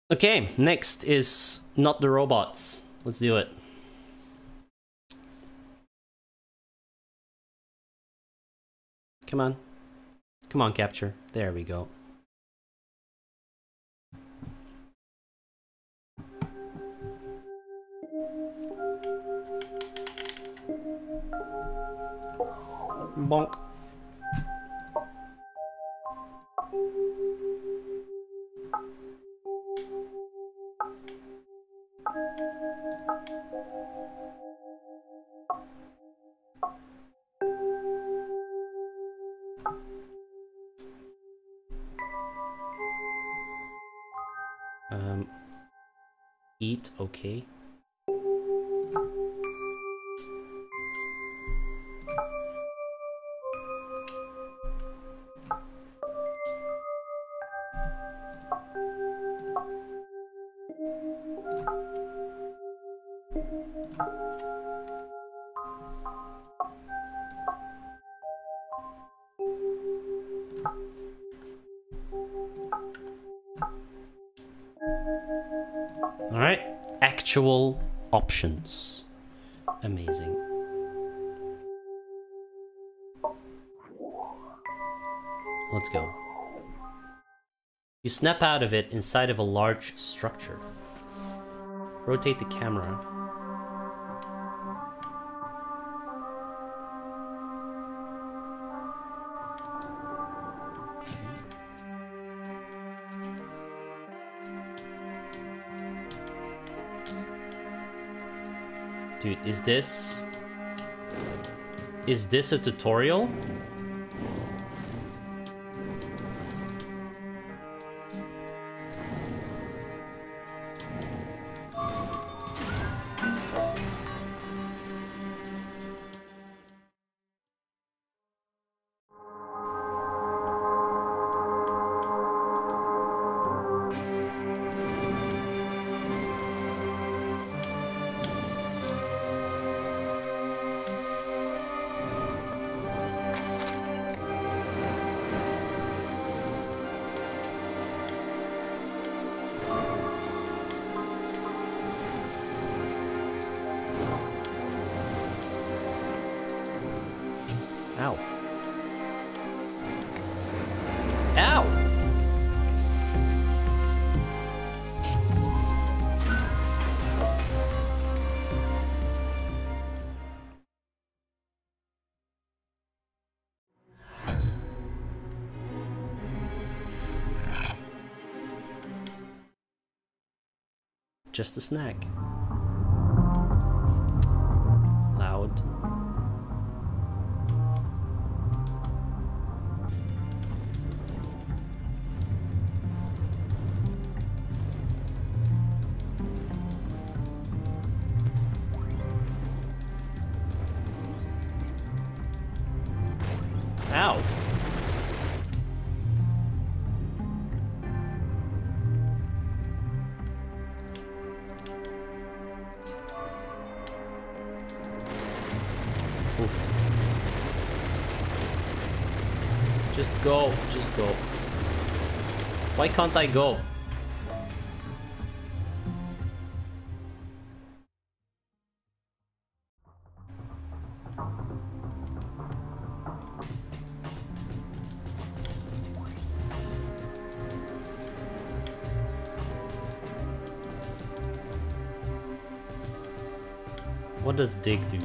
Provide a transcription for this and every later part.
Okay, next is not the robots. Let's do it. Come on. Come on, capture. There we go. Bonk. Eat, okay. Alright, actual options. Amazing. Let's go. You snap out of it inside of a large structure. Rotate the camera. Dude, is this a tutorial? Ow. Ow! Just a snack. Loud. Ow. Oof. Just go, just go. Why can't I go? What does dig do?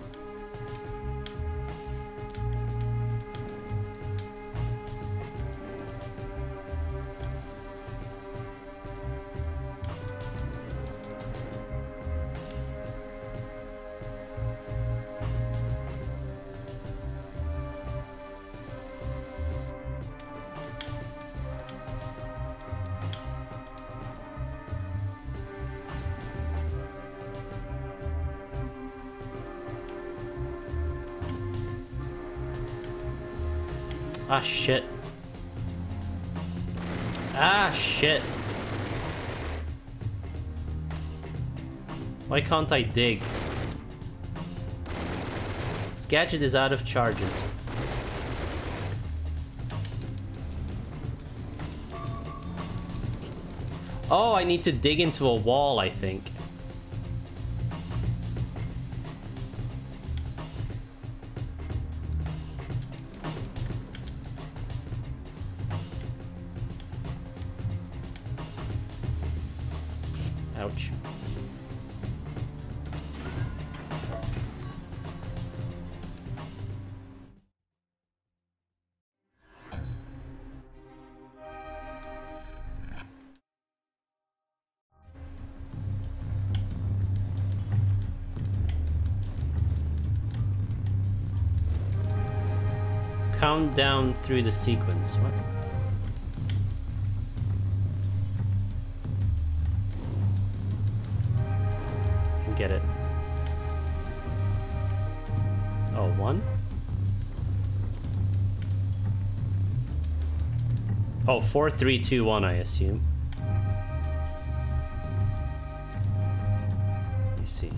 Ah, shit. Ah, shit. Why can't I dig? This gadget is out of charges. Oh, I need to dig into a wall, I think. Ouch. Count down through the sequence. What? Get it. Oh, 1? Oh, 4, 3, 2, 1, I assume. Let me see.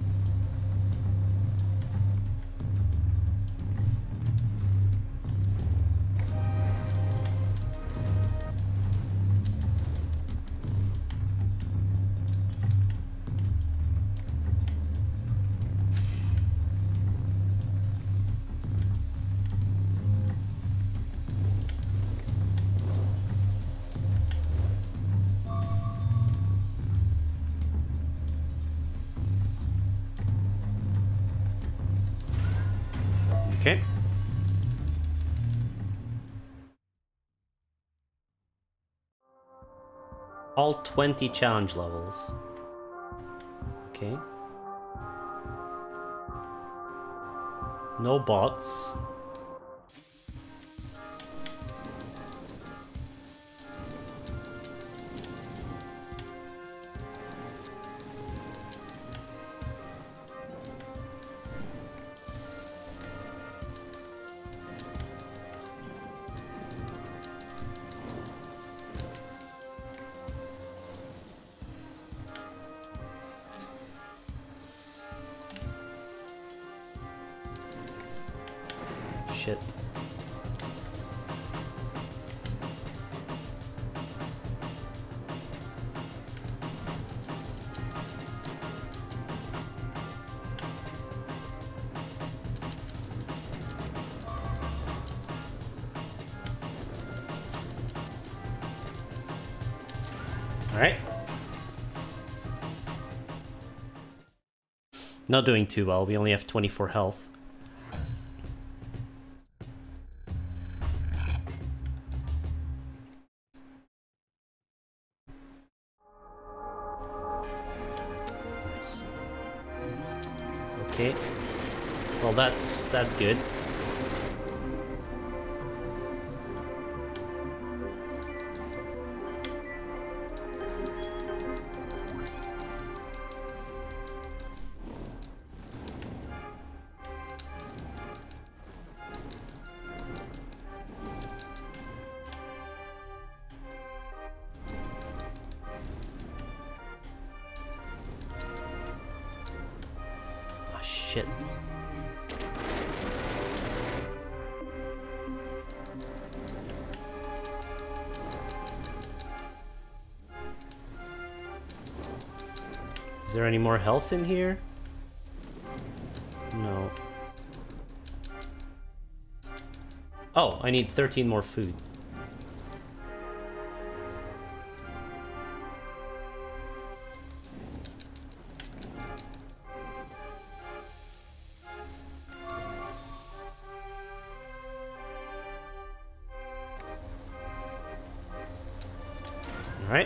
Okay. All 20 challenge levels. Okay. No bots. Shit. All right. Not doing too well. We only have 24 health. Okay. Well, that's good. Shit. Is there any more health in here? No. Oh, I need 13 more food. Alright.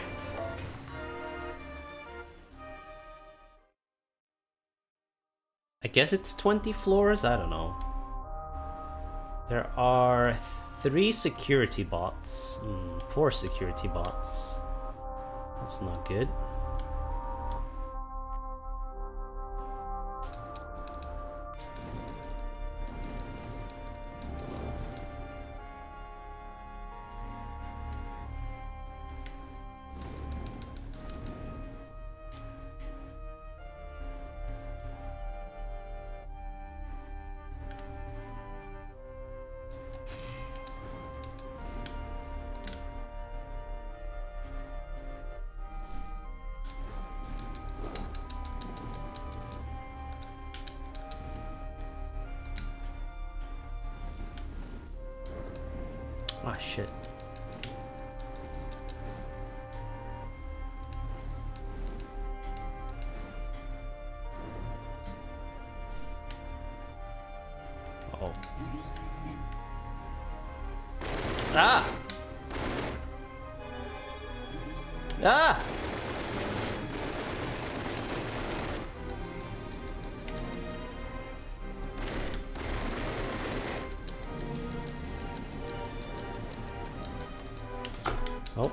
I guess it's 20 floors? I don't know. There are 3 security bots. 4 security bots. That's not good. Ah, shit. Oh. Ah! Ah! Oh.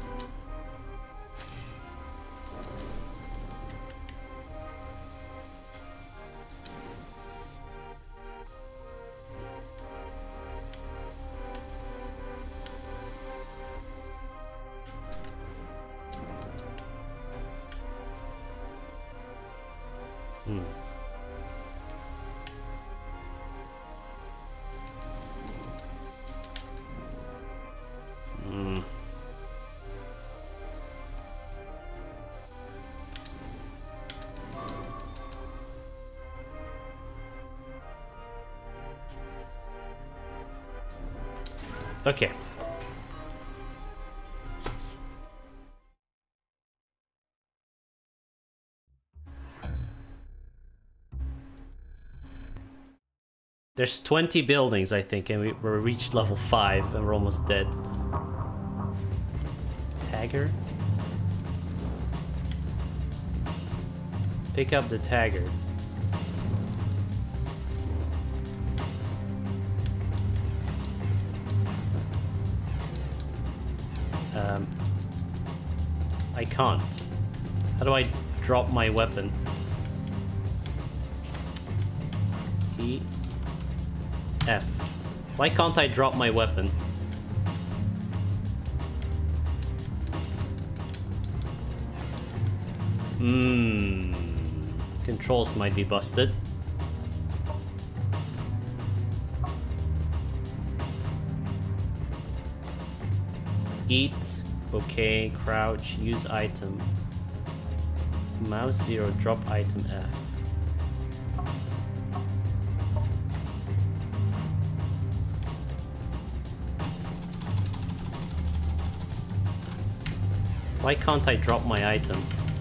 Hmm. Hmm. Okay. There's 20 buildings, I think, and we're reached level 5 and we're almost dead. Tagger? Pick up the tagger. I can't. How do I drop my weapon? E F. Why can't I drop my weapon? Controls might be busted. Eat. Okay. Crouch. Use item. Mouse 0. Drop item F. Why can't I drop my item?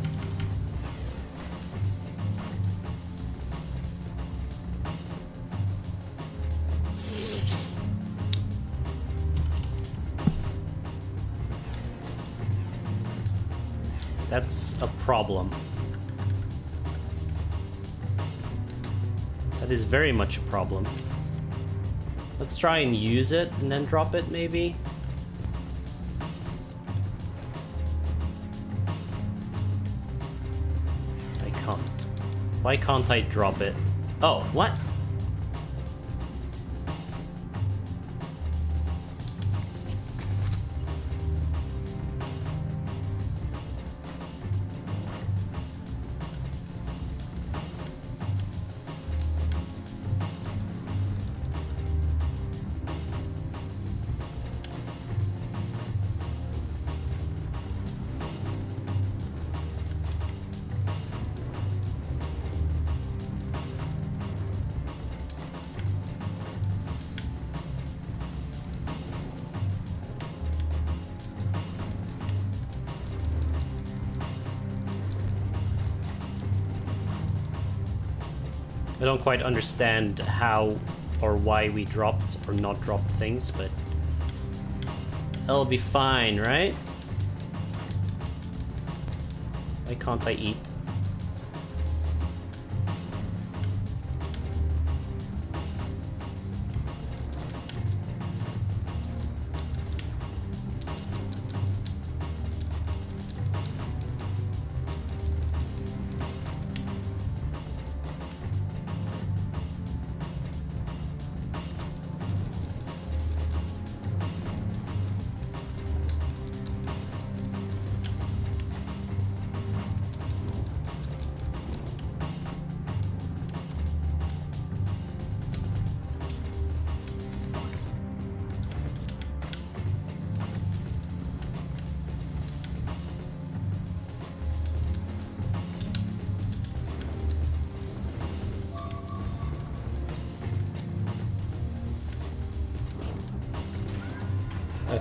That's a problem. That is very much a problem. Let's try and use it and then drop it, maybe? I can't. Why can't I drop it? Oh, what? I don't quite understand how or why we dropped or not dropped things, but it'll be fine, right? Why can't I eat?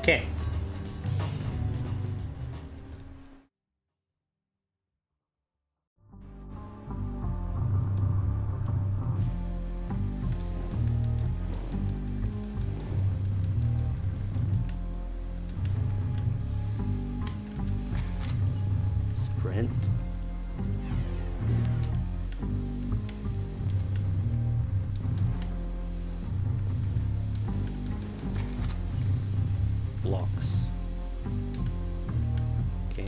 Okay. Sprint. Blocks. Okay.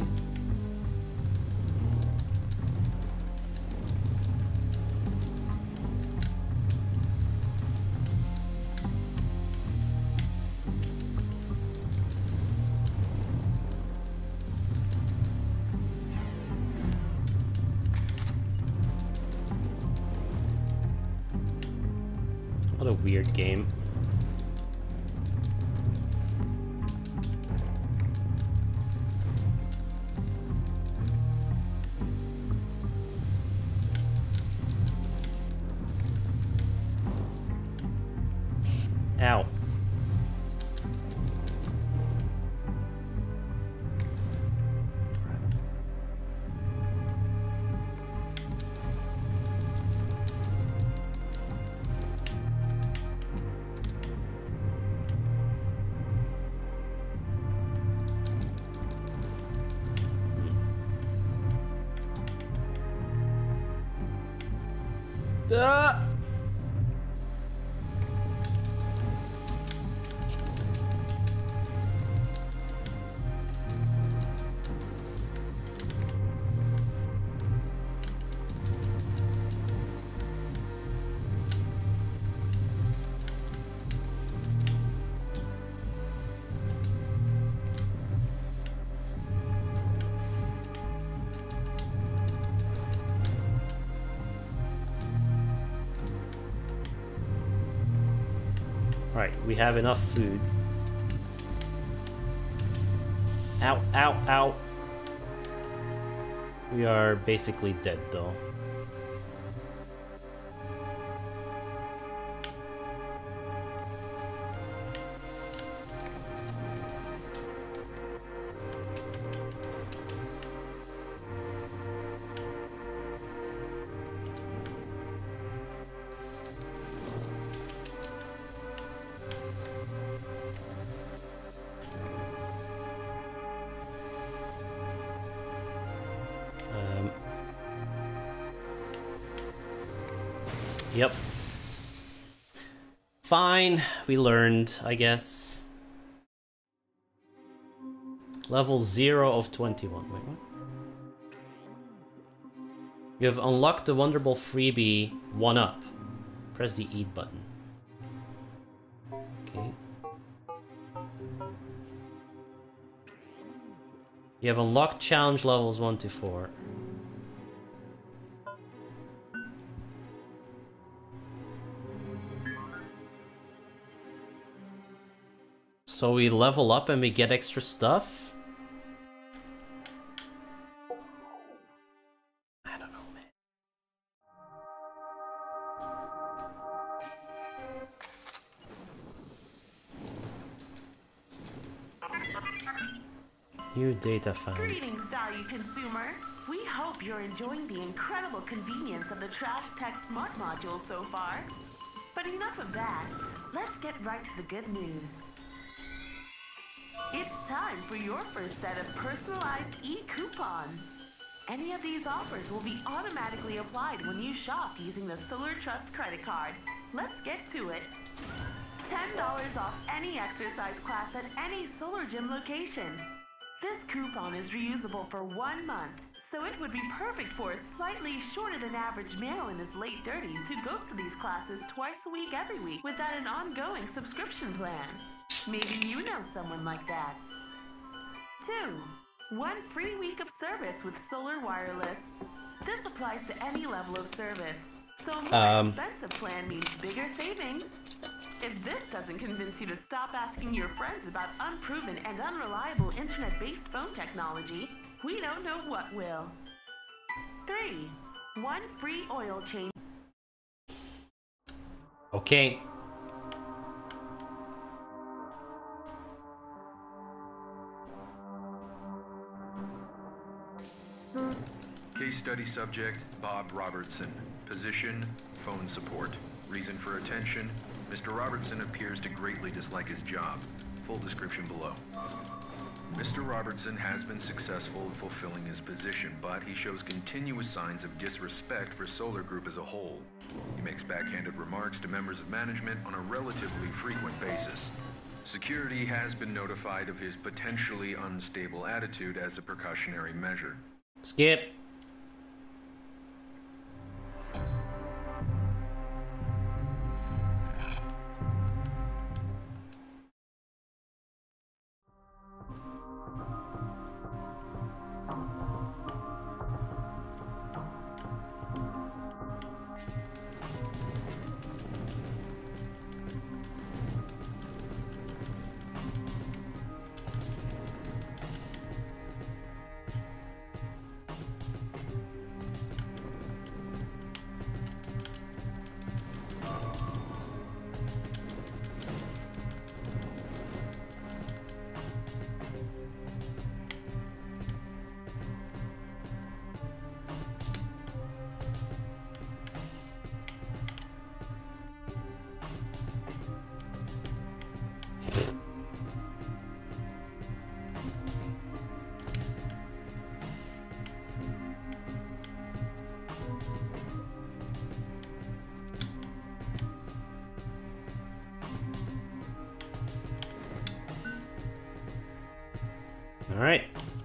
What a weird game. Ow. Ah! Alright, we have enough food. Ow, ow, ow. We are basically dead though. Yep. Fine, we learned, I guess. Level 0 of 21. Wait, what? You have unlocked the wonderful freebie 1-up. Press the eat button. Okay. You have unlocked challenge levels 1 to 4. So we level up and we get extra stuff? I don't know, man. New data found. Greetings, value consumer. We hope you're enjoying the incredible convenience of the Trash Tech Smart Module so far. But enough of that. Let's get right to the good news. It's time for your first set of personalized e-coupons. Any of these offers will be automatically applied when you shop using the Solar Trust credit card. Let's get to it. $10 off any exercise class at any Solar Gym location. This coupon is reusable for 1 month, so it would be perfect for a slightly shorter than average male in his late 30s who goes to these classes twice a week every week without an ongoing subscription plan. Maybe you know someone like that. 2. 1 free week of service with Solar Wireless. This applies to any level of service, so a more expensive plan means bigger savings. If this doesn't convince you to stop asking your friends about unproven and unreliable internet-based phone technology, we don't know what will. 3. 1 free oil change. Okay. Case study subject, Bob Robertson. Position, phone support. Reason for attention, Mr. Robertson appears to greatly dislike his job. Full description below. Mr. Robertson has been successful in fulfilling his position, but he shows continuous signs of disrespect for Solar Group as a whole. He makes backhanded remarks to members of management on a relatively frequent basis. Security has been notified of his potentially unstable attitude as a precautionary measure. Skip. All right.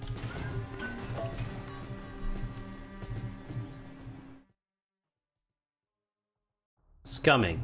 It's coming.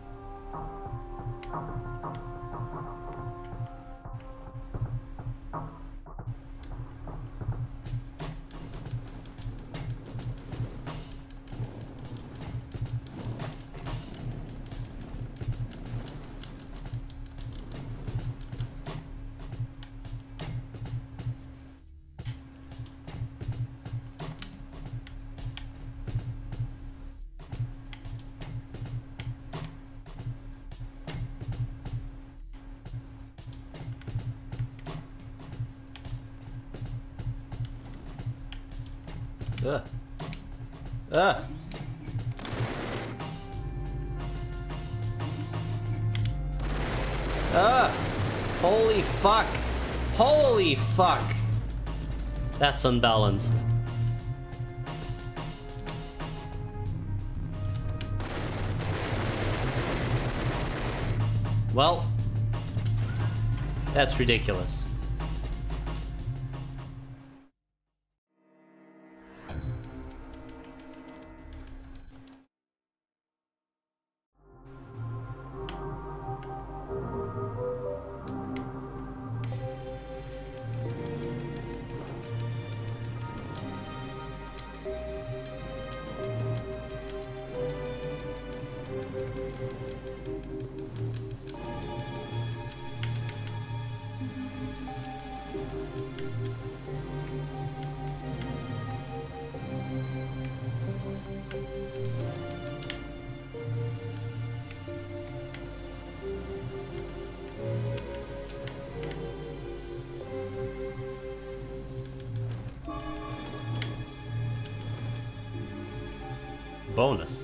Ugh. Ugh. Ugh. Holy fuck. Holy fuck. That's unbalanced. Well, that's ridiculous. Bonus.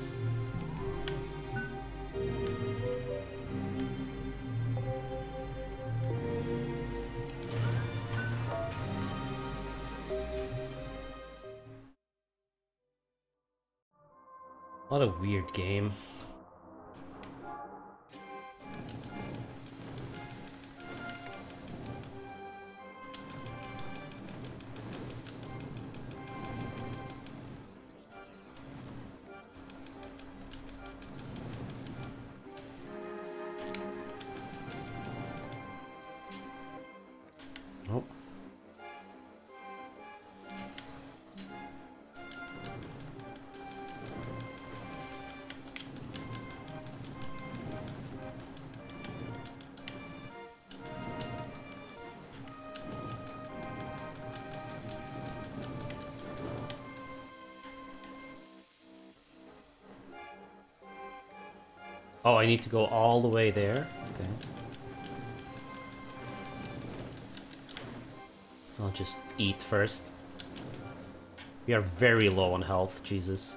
What a weird game. Nope. Oh, I need to go all the way there? Okay. I'll just eat first. We are very low on health, Jesus.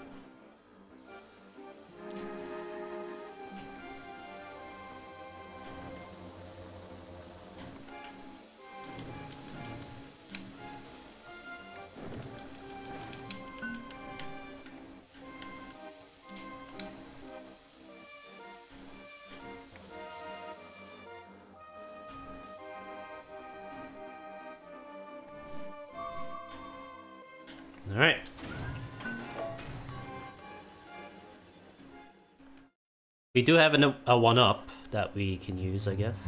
Alright. We do have a 1-up that we can use, I guess.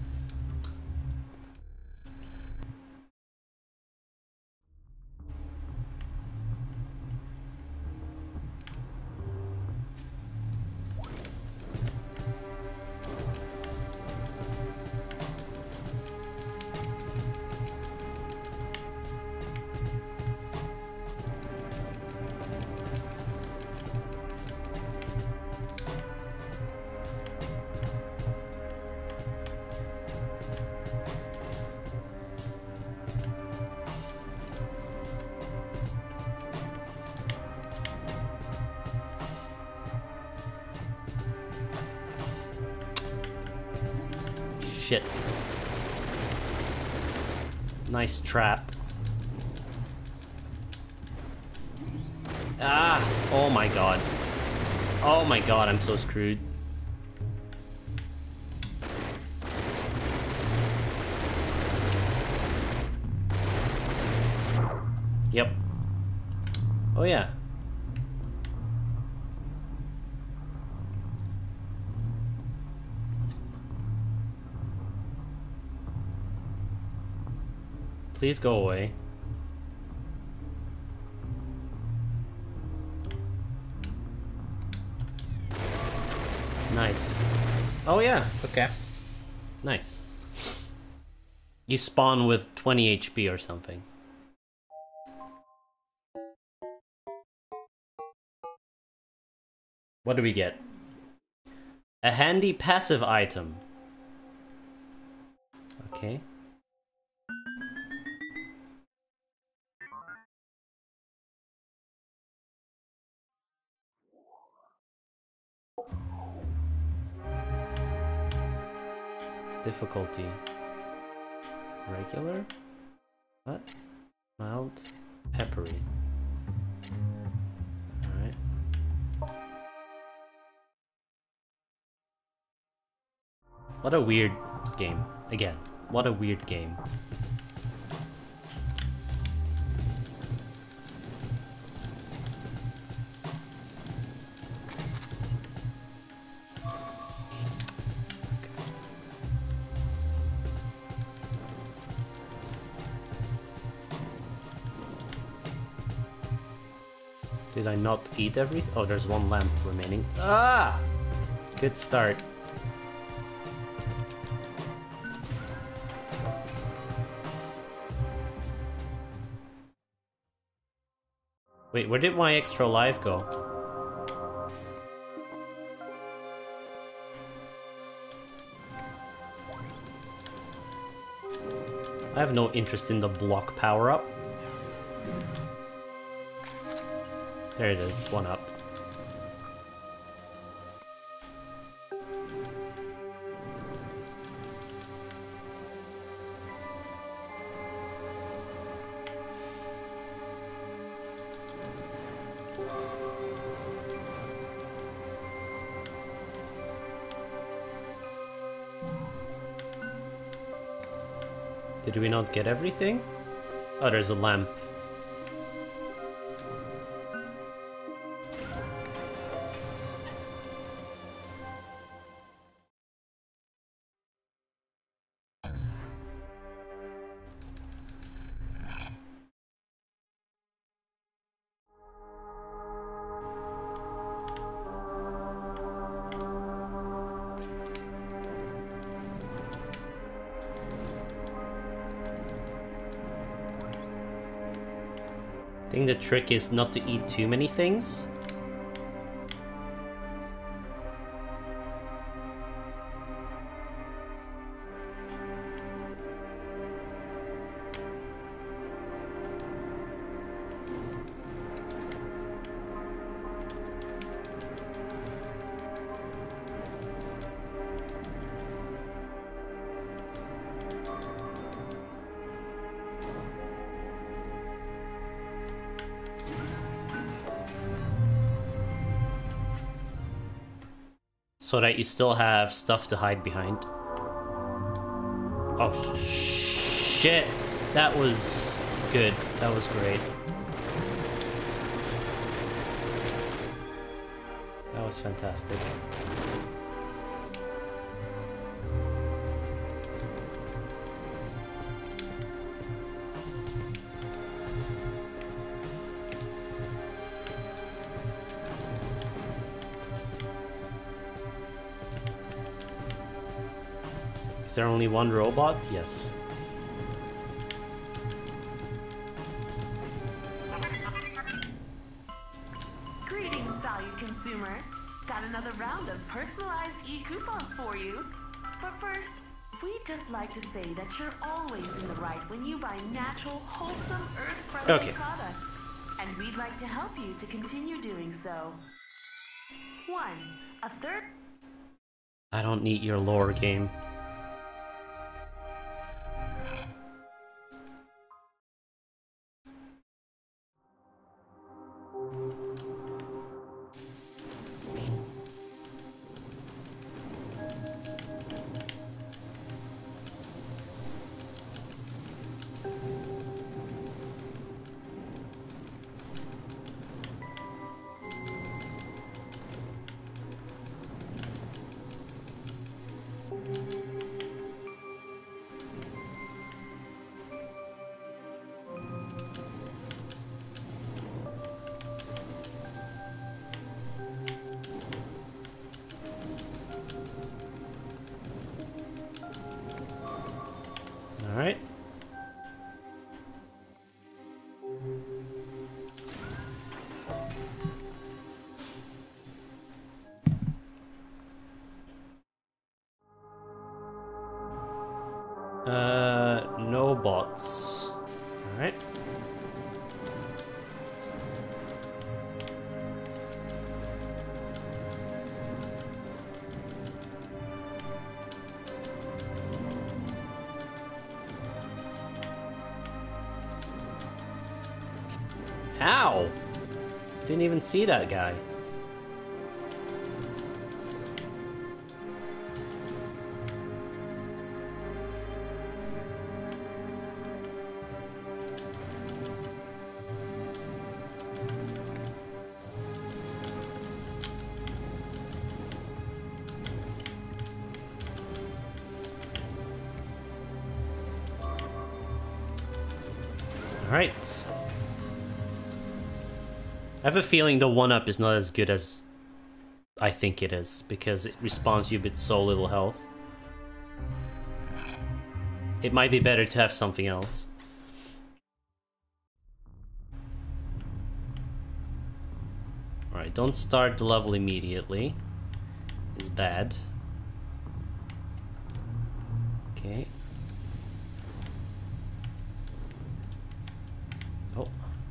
Shit. Nice trap. Ah! Oh my god. Oh my god, I'm so screwed. Yep. Oh yeah. Please go away. Nice. Oh yeah, okay. Nice. You spawn with 20 HP or something. What do we get? A handy passive item. Okay. Difficulty. Regular? What? Mild? Peppery. Alright. What a weird game. Again, what a weird game. Did I not eat everything? Oh, there's one lamp remaining. Ah! Good start. Wait, where did my extra life go? I have no interest in the block power-up. There it is, 1-up. Did we not get everything? Oh, there's a lamp. I think the trick is not to eat too many things. So that you still have stuff to hide behind. Oh, shit. That was good. That was great. That was fantastic. Is there only one robot? Yes. Greetings, valued consumer. Got another round of personalized e-coupons for you. But first, we'd just like to say that you're always in the right when you buy natural, wholesome, earth-friendly products. And we'd like to help you to continue doing so. 1. A third... I don't need your lore, game. Alright. No bots. Alright. Ow! Didn't even see that guy. Alright. I have a feeling the 1-up is not as good as I think it is, because it respawns you with so little health. It might be better to have something else. Alright, don't start the level immediately. It's bad. Okay. Oh.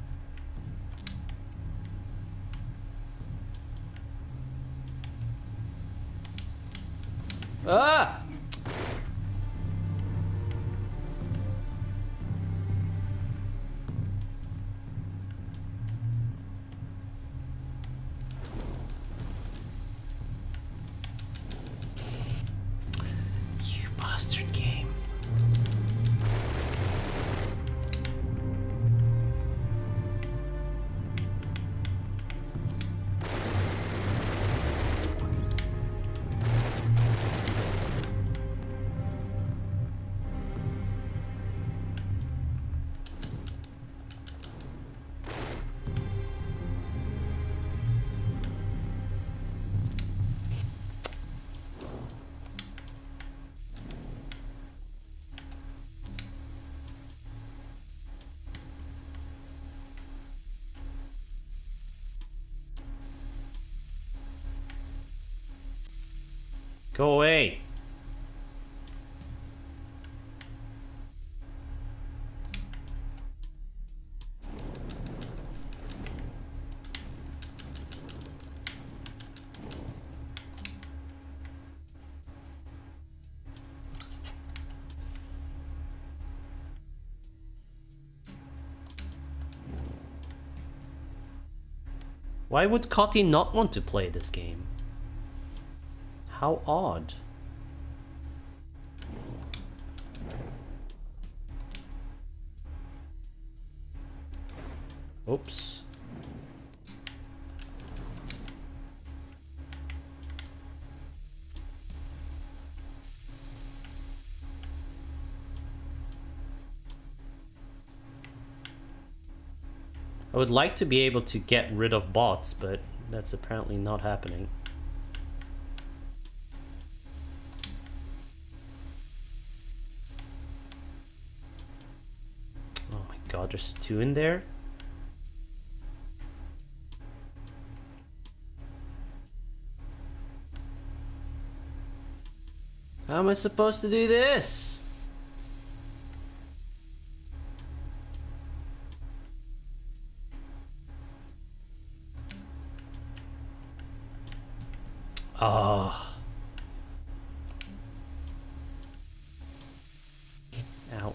Ah! You bastard game. Go away. Why would Cotty not want to play this game? How odd. Oops. I would like to be able to get rid of bots, but that's apparently not happening. Oh my god, there's 2 in there? How am I supposed to do this? Oh. Ow.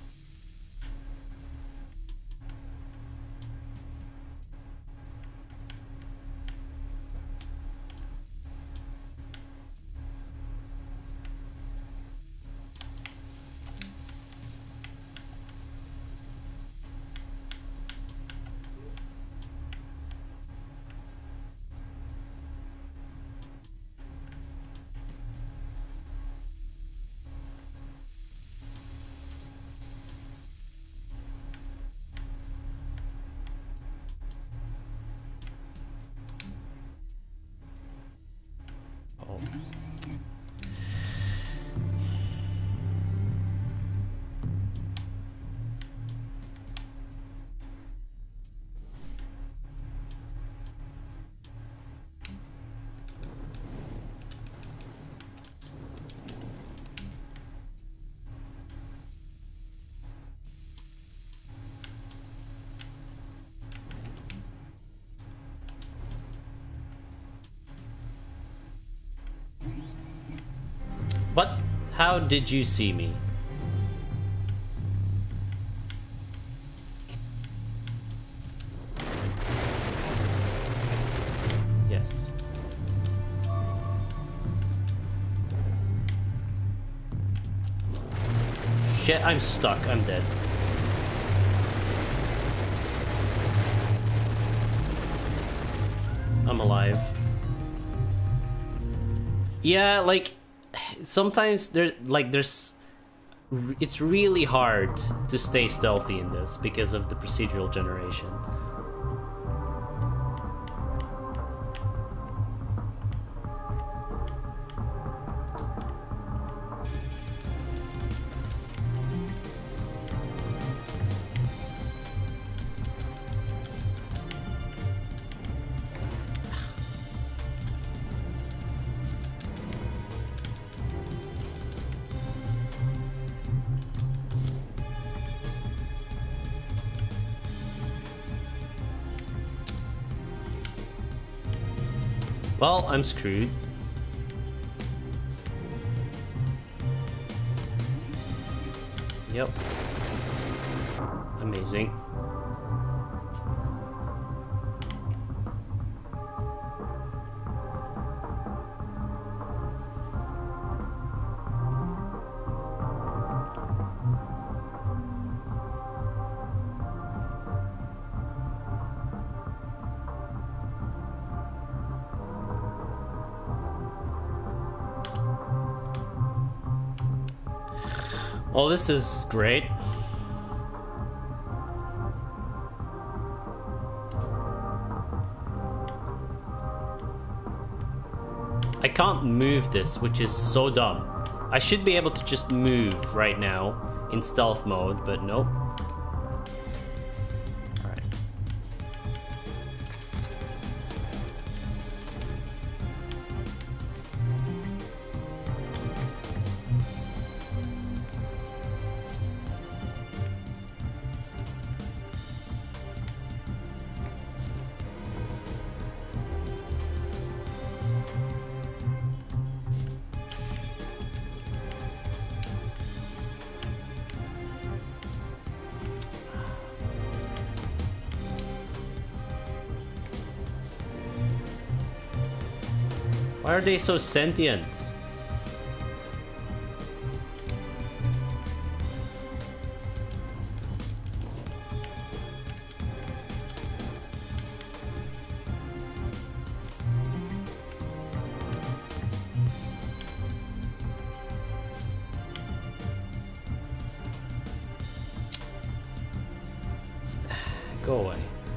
Oh. But how did you see me? Yes. Shit, I'm stuck. I'm dead. I'm alive. Yeah, like sometimes it's really hard to stay stealthy in this because of the procedural generation. Well, I'm screwed. Yep. Amazing. Oh, this is great. I can't move this, which is so dumb. I should be able to just move right now in stealth mode, but nope. Alright. Why are they so sentient? Go away.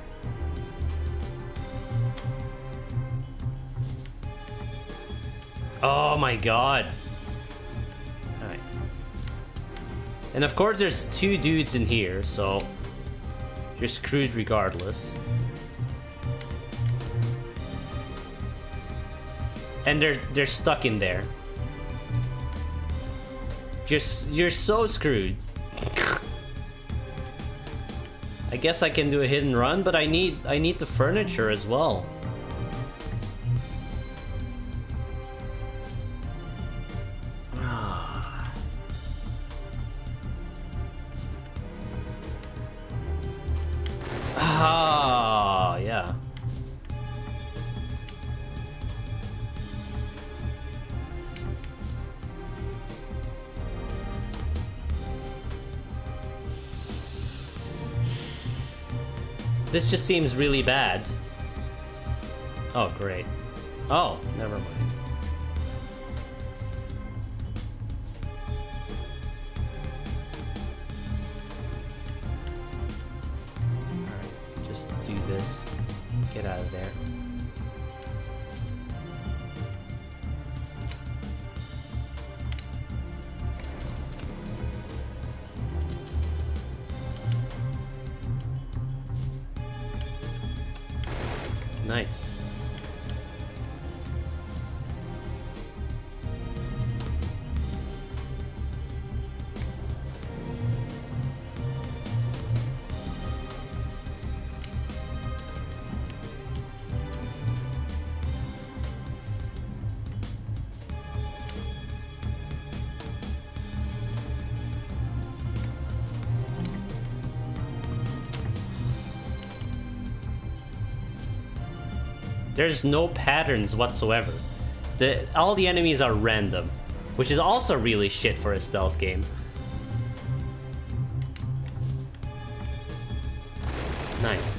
Oh my god. Alright. And of course there's two dudes in here, so you're screwed regardless. And they're stuck in there. You're so screwed. I guess I can do a hit and run, but I need the furniture as well. Ah, yeah. This just seems really bad. Oh, great. Oh, never mind. Alright, just do this. Get out of there. Nice. There's no patterns whatsoever. All the enemies are random, which is also really shit for a stealth game. Nice.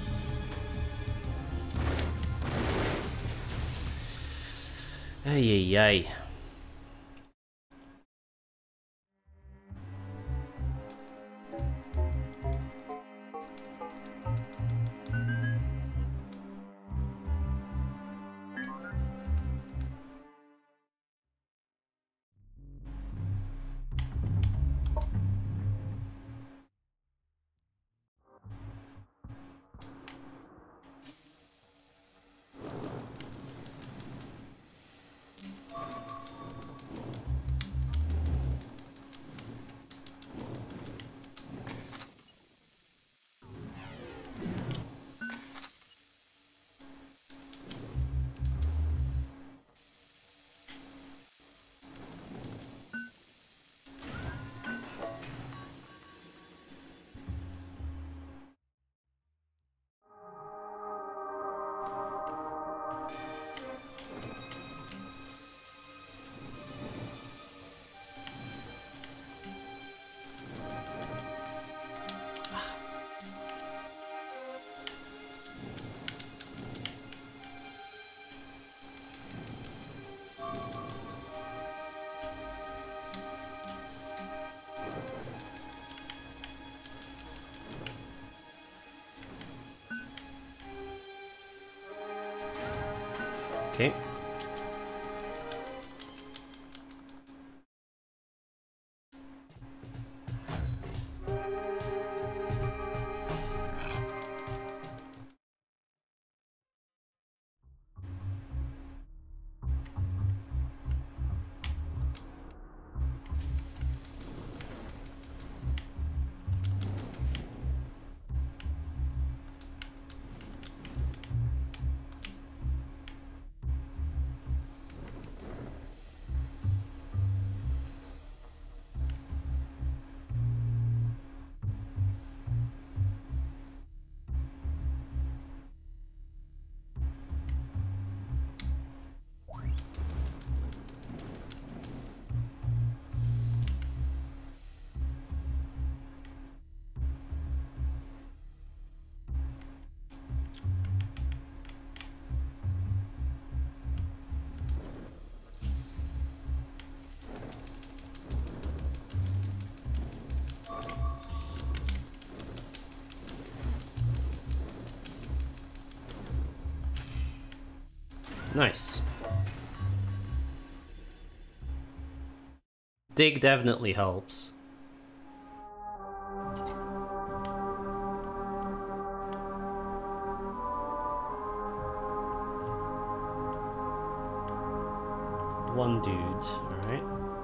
Ay, ay, ay. Okay. Nice. Dig definitely helps. One dude, alright.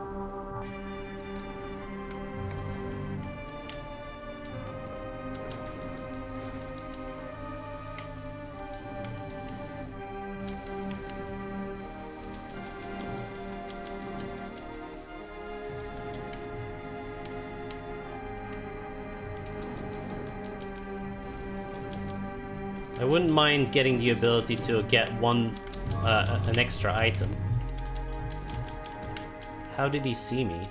I wouldn't mind getting the ability to get an extra item. How did he see me?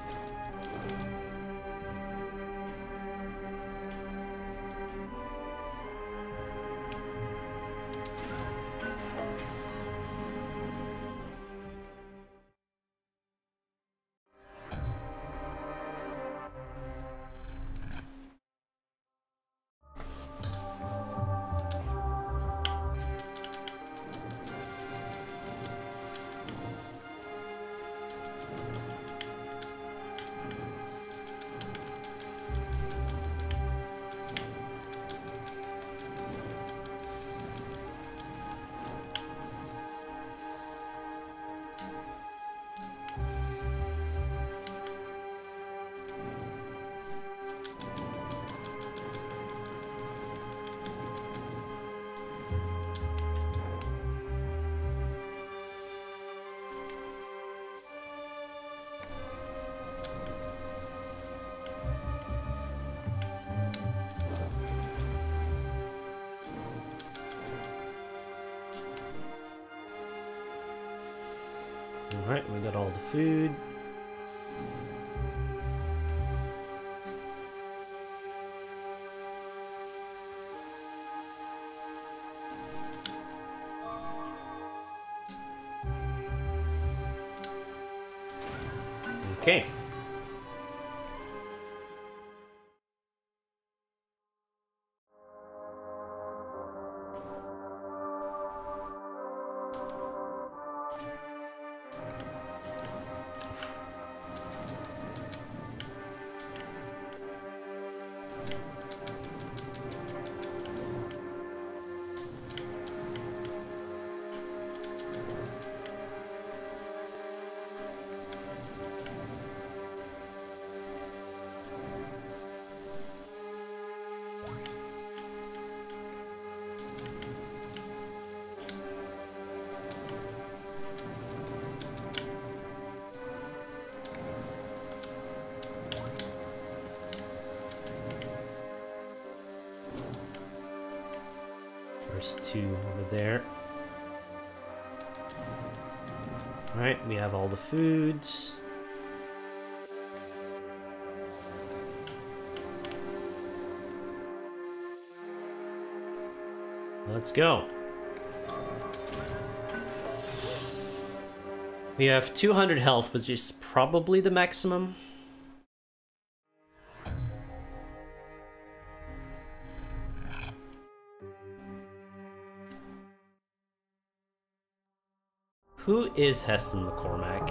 Alright, we got all the food. Okay. There's two over there. Alright, we have all the foods. Let's go. We have 200 health, which is probably the maximum. Who is Heston McCormack?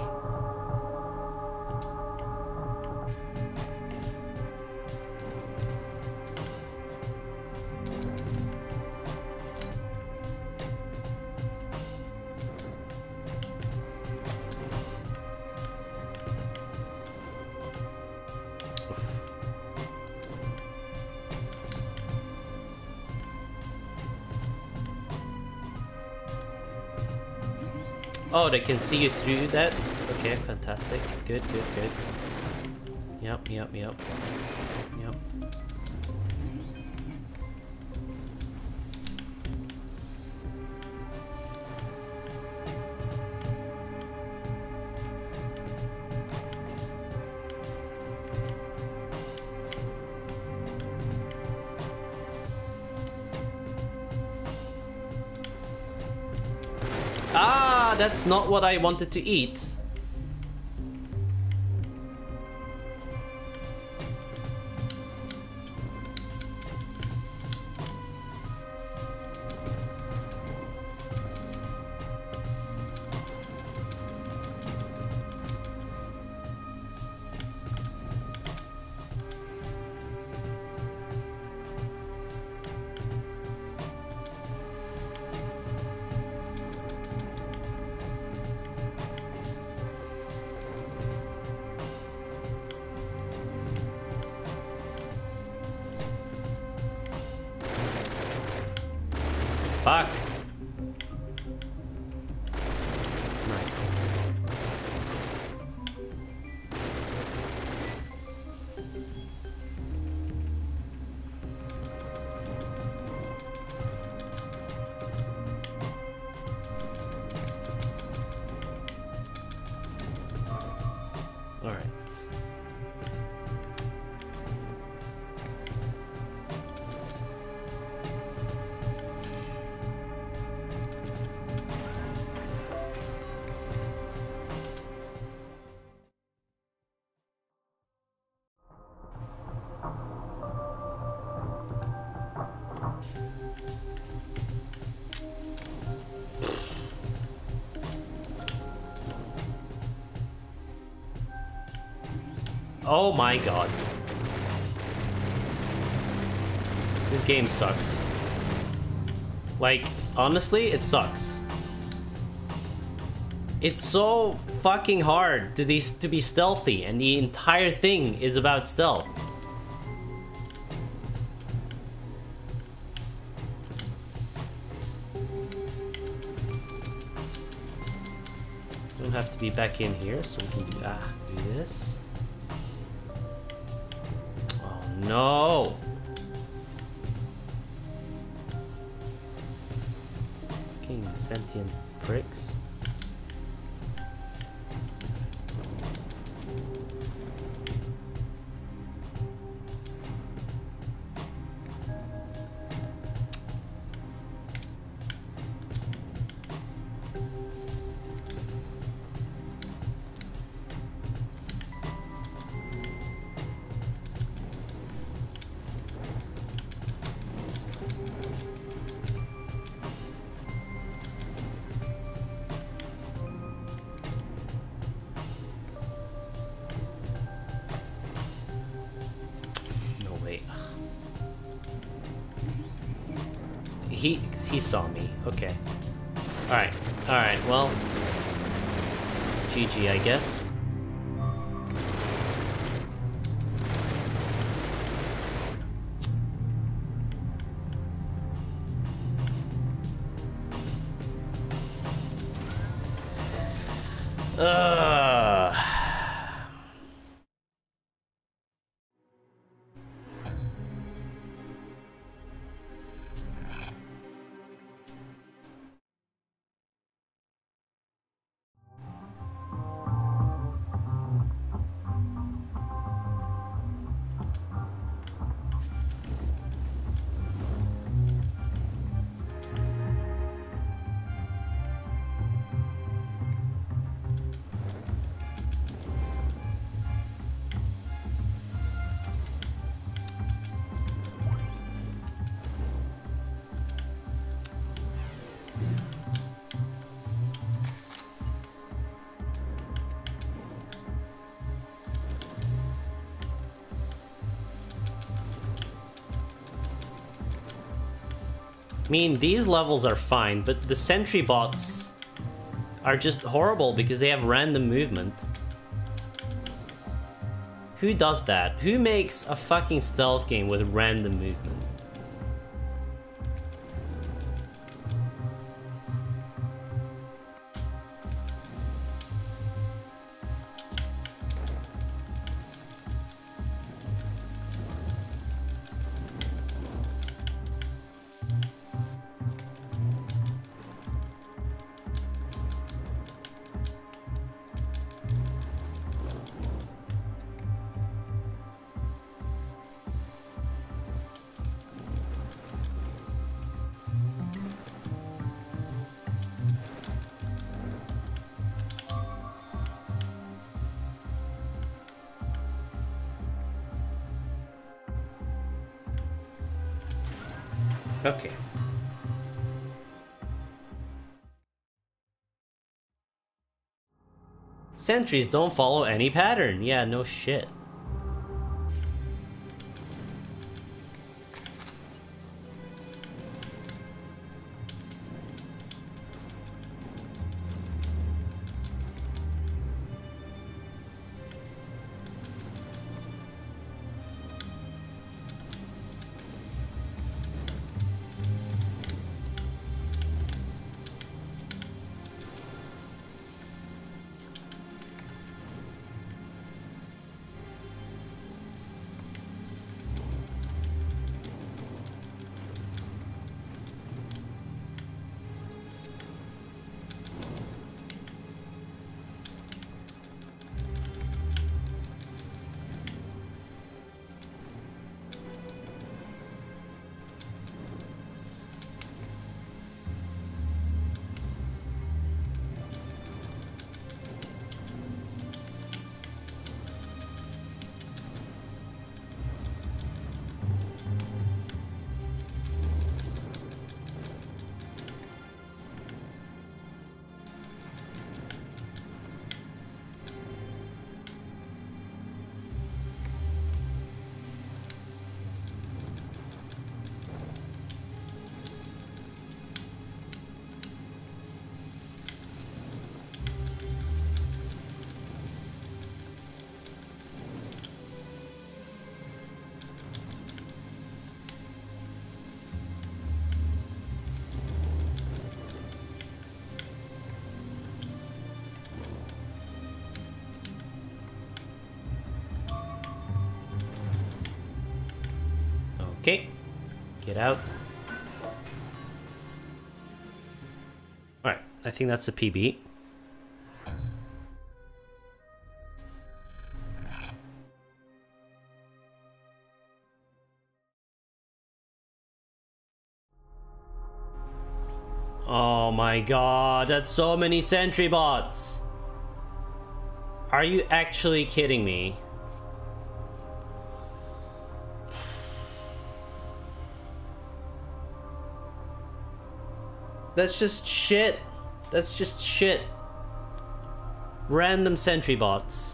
Oh, they can see you through that? Okay, fantastic. Good, good, good. Yep. Ah, that's not what I wanted to eat. Oh my god. This game sucks. Like, honestly, it sucks. It's so fucking hard to be stealthy, and the entire thing is about stealth. Don't have to be back in here, so we can do this. Oh no! Fucking sentient pricks. He saw me. Okay. Alright. Alright, well. GG, I guess. I mean, these levels are fine, but the sentry bots are just horrible because they have random movement. Who does that? Who makes a fucking stealth game with random movement? Okay. Sentries don't follow any pattern. Yeah, no shit. Get out. Alright, I think that's a PB. Oh my god, that's so many sentry bots! Are you actually kidding me? That's just shit. That's just shit. Random sentry bots.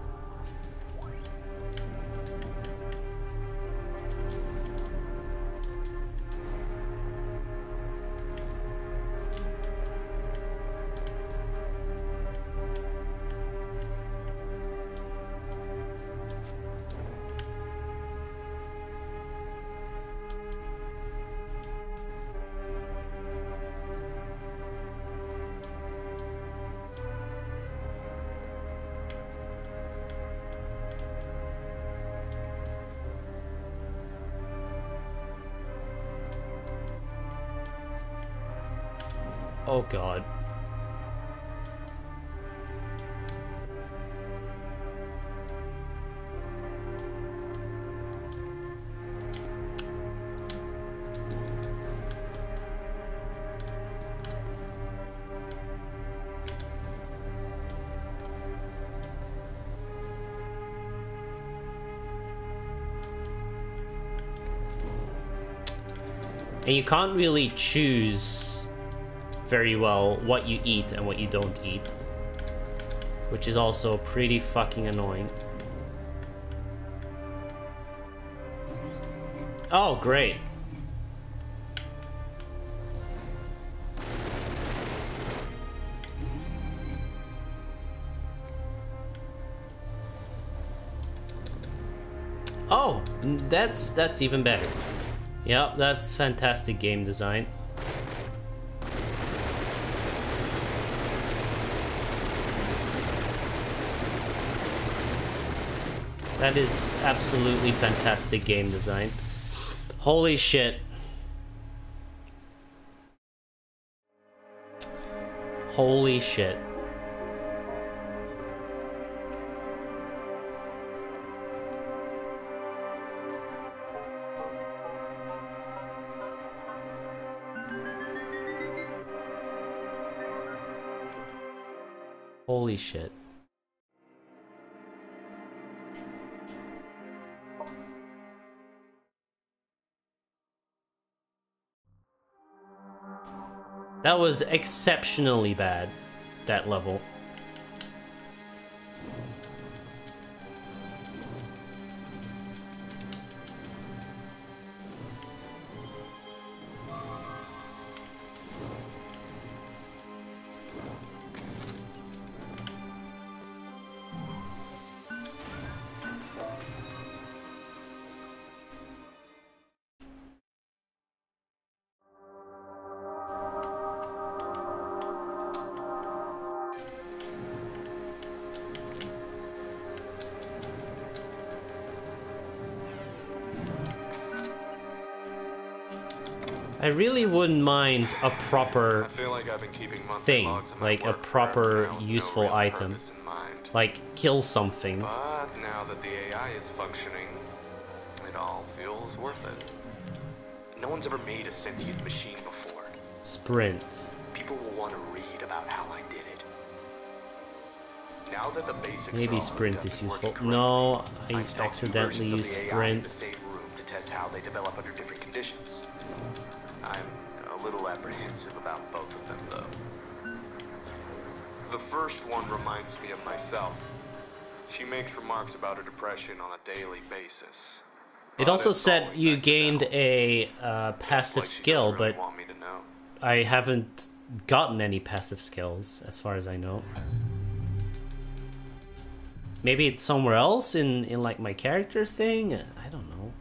Oh god. And you can't really choose very well what you eat and what you don't eat, which is also pretty fucking annoying. Oh, great. Oh, that's even better. Yep, that's fantastic game design. That is absolutely fantastic game design. Holy shit. Holy shit. Holy shit. That was exceptionally bad, that level. I really wouldn't mind a proper thing, like a proper useful item, like kill something. But now that the AI is functioning, it all feels worth it. No one's ever made a sentient machine before. Sprint. People will want to read about how I did it. Now that the basics Maybe sprint is useful. No, I accidentally used sprint. The same room to test how they develop under different conditions. I'm a little apprehensive about both of them, though. The first one reminds me of myself. She makes remarks about her depression on a daily basis. It also said you gained a passive skill, but I haven't gotten any passive skills, as far as I know. Maybe it's somewhere else in like my character thing? I don't know.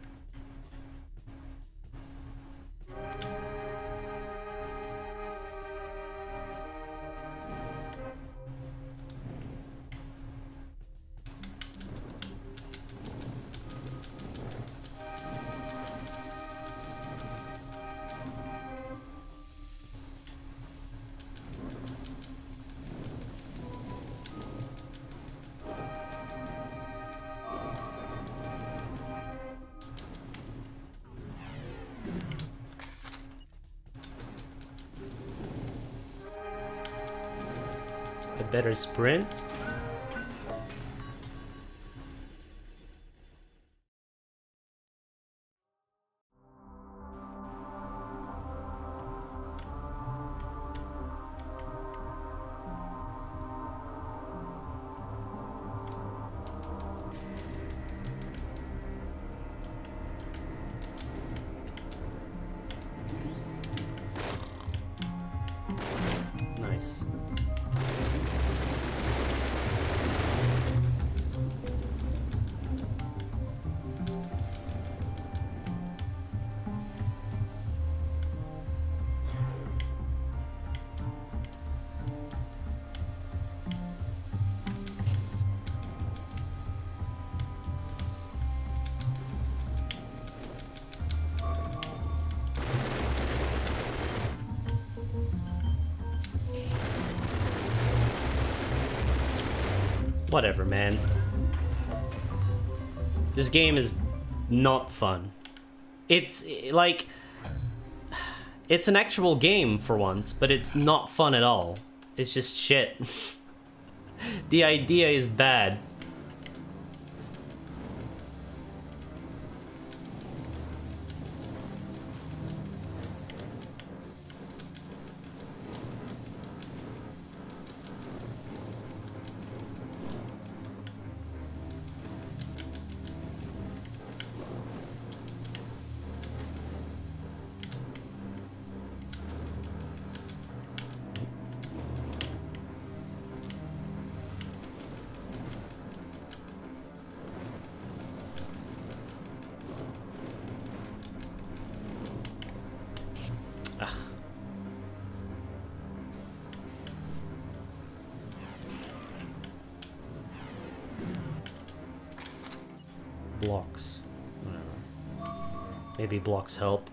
A better sprint. Nice. Whatever, man. This game is not fun. It's like... It's an actual game for once, but it's not fun at all. It's just shit. The idea is bad. Blocks. Whatever. Maybe blocks help.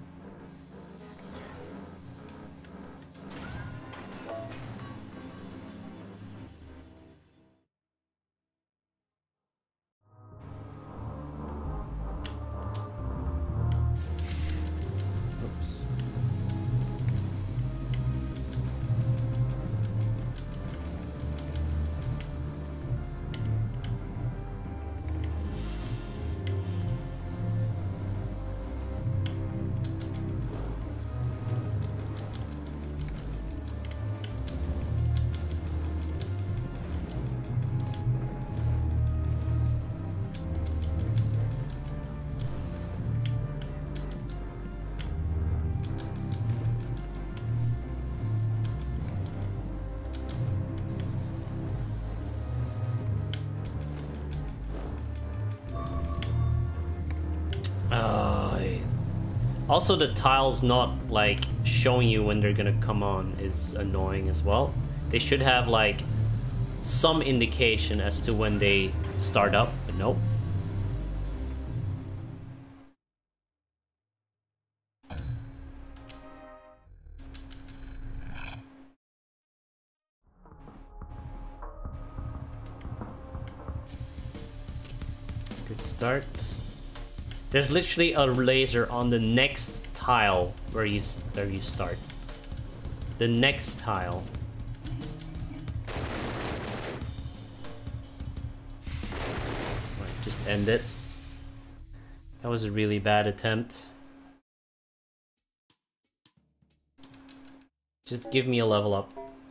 Also, the tiles not like showing you when they're gonna come on is annoying as well. They should have like some indication as to when they start up, but nope. Good start. There's literally a laser on the next tile where you start. The next tile. Right, just end it. That was a really bad attempt. Just give me a level up.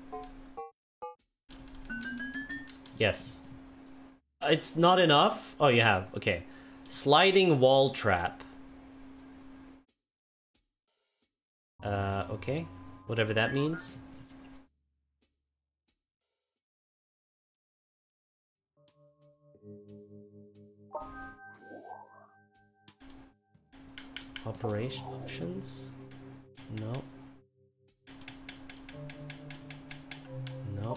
Yes. It's not enough? Oh, you have. Okay. Sliding wall trap. Okay. Whatever that means. Operation options? No. No.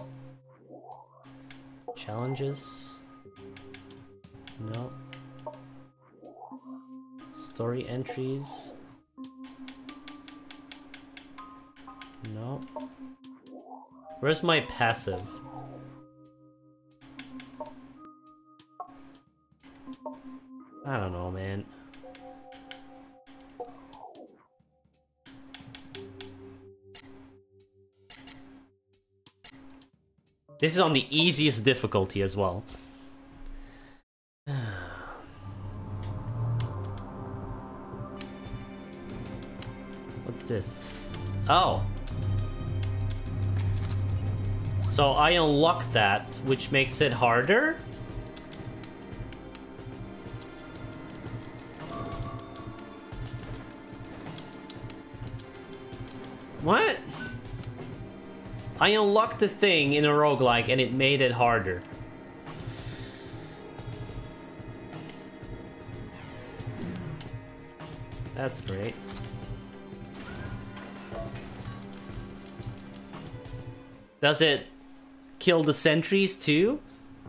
Challenges? No. Story entries? No. Where's my passive? I don't know, man. This is on the easiest difficulty as well. What's this? Oh. So I unlock that, which makes it harder? What? I unlocked the thing in a roguelike and it made it harder. That's great. Does it kill the sentries too?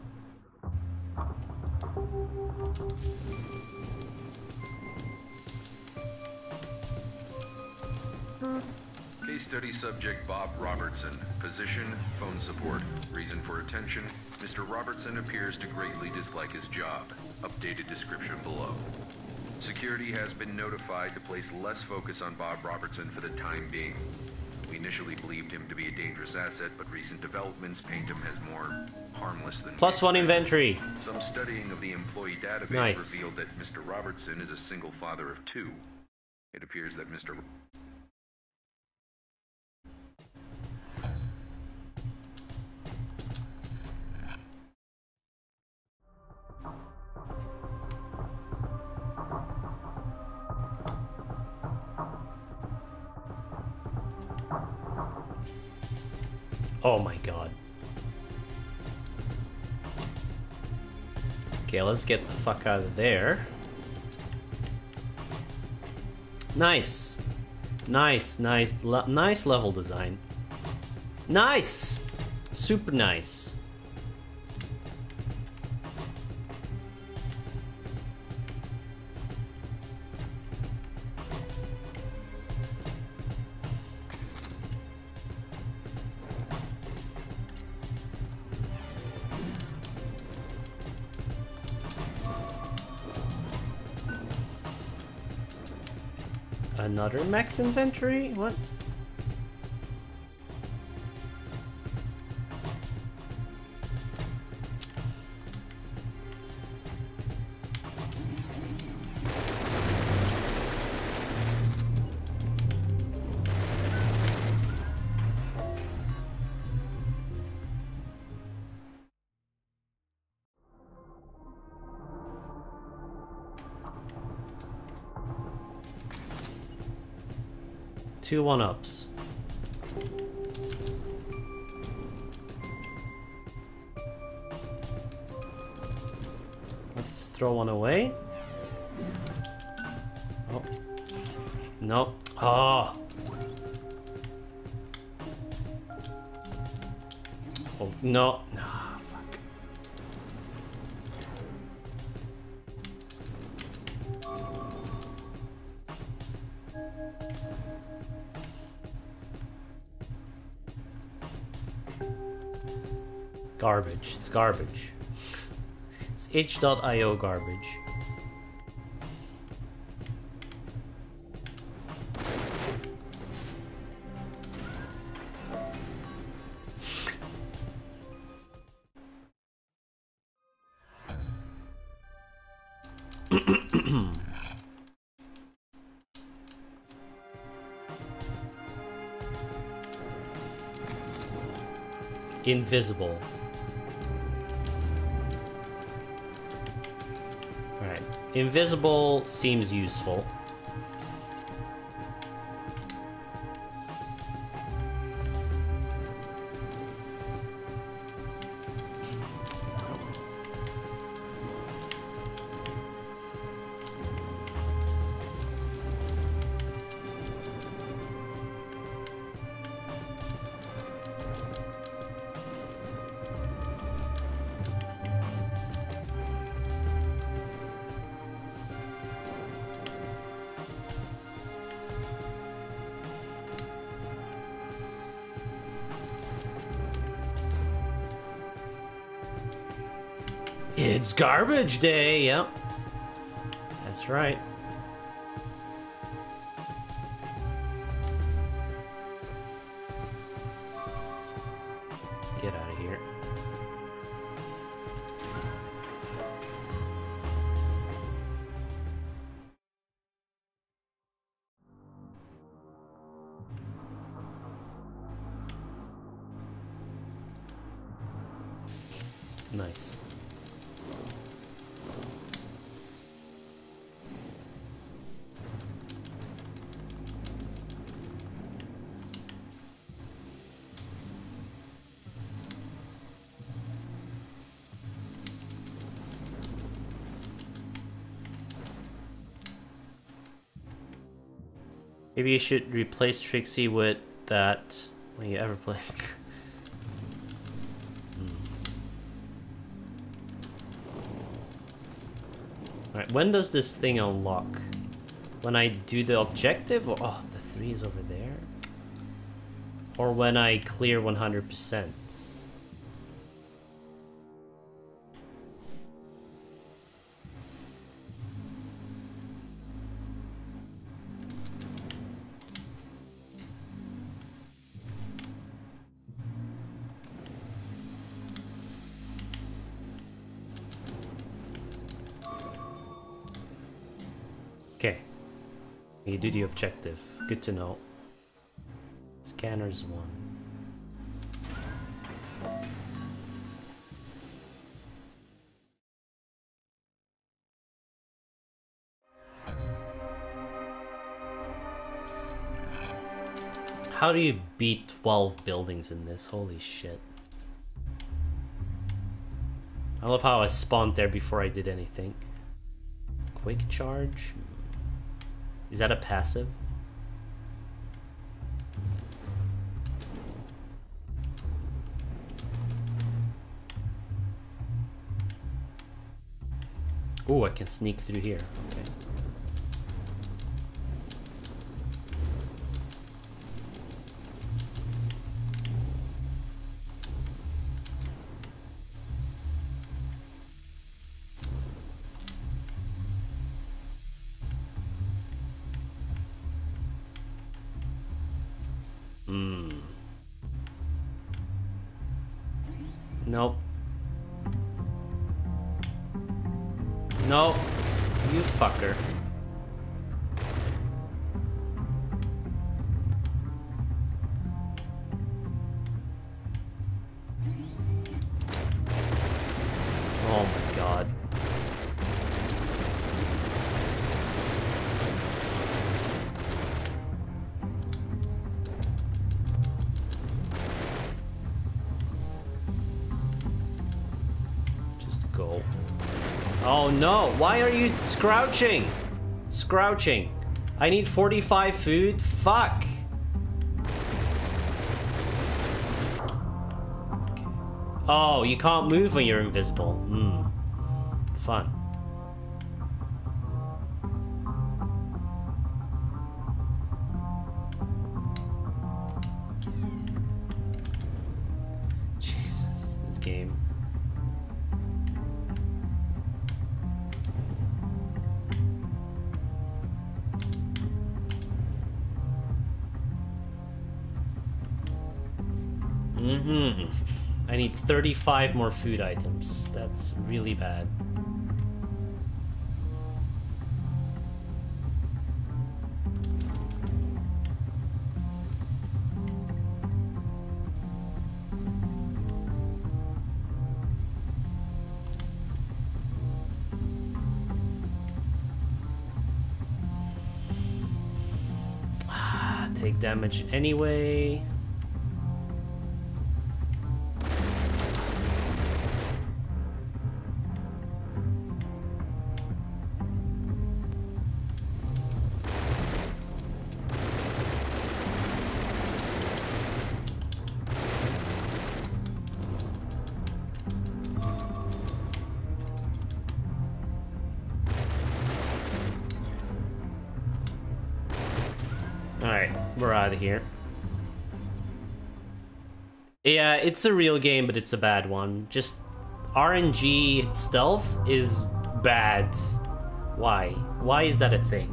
Case study subject Bob Robertson. Position, phone support. Reason for attention, Mr. Robertson appears to greatly dislike his job. Updated description below. Security has been notified to place less focus on Bob Robertson for the time being. We initially believed him to be a dangerous asset, but recent developments paint him as more harmless than... +1 inventory. Some studying of the employee database Nice. revealed that Mr. Robertson is a single father of 2. It appears that Mr. Oh my god. Okay, let's get the fuck out of there. Nice. Nice level design. Nice! Super nice. Another max inventory? What? Two 1-ups. Let's throw one away. Oh. No. Ah. Oh, no. Ah, fuck. Garbage. It's garbage. It's itch.io garbage. Invisible. Right. Invisible seems useful. It's garbage day, yep. That's right. Get out of here. Nice. Maybe you should replace Trixie with that when you ever play. Alright, when does this thing unlock? When I do the objective? Or, oh, the 3 is over there? Or when I clear 100%? Okay. You do the objective. Good to know. Scanners 1. How do you beat 12 buildings in this? Holy shit. I love how I spawned there before I did anything. Quick charge? Is that a passive? Oh, I can sneak through here. Okay. Nope. No, you fucker. Oh my god. Just go. Oh no, why are you scrouching? Scrouching. I need 45 food? Fuck. Okay. Oh, you can't move when you're invisible. Fun. Jesus, this game. I need 35 more food items. That's really bad. Take damage anyway. Alright, we're out of here. Yeah, it's a real game, but it's a bad one. Just RNG stealth is bad. Why? Why is that a thing?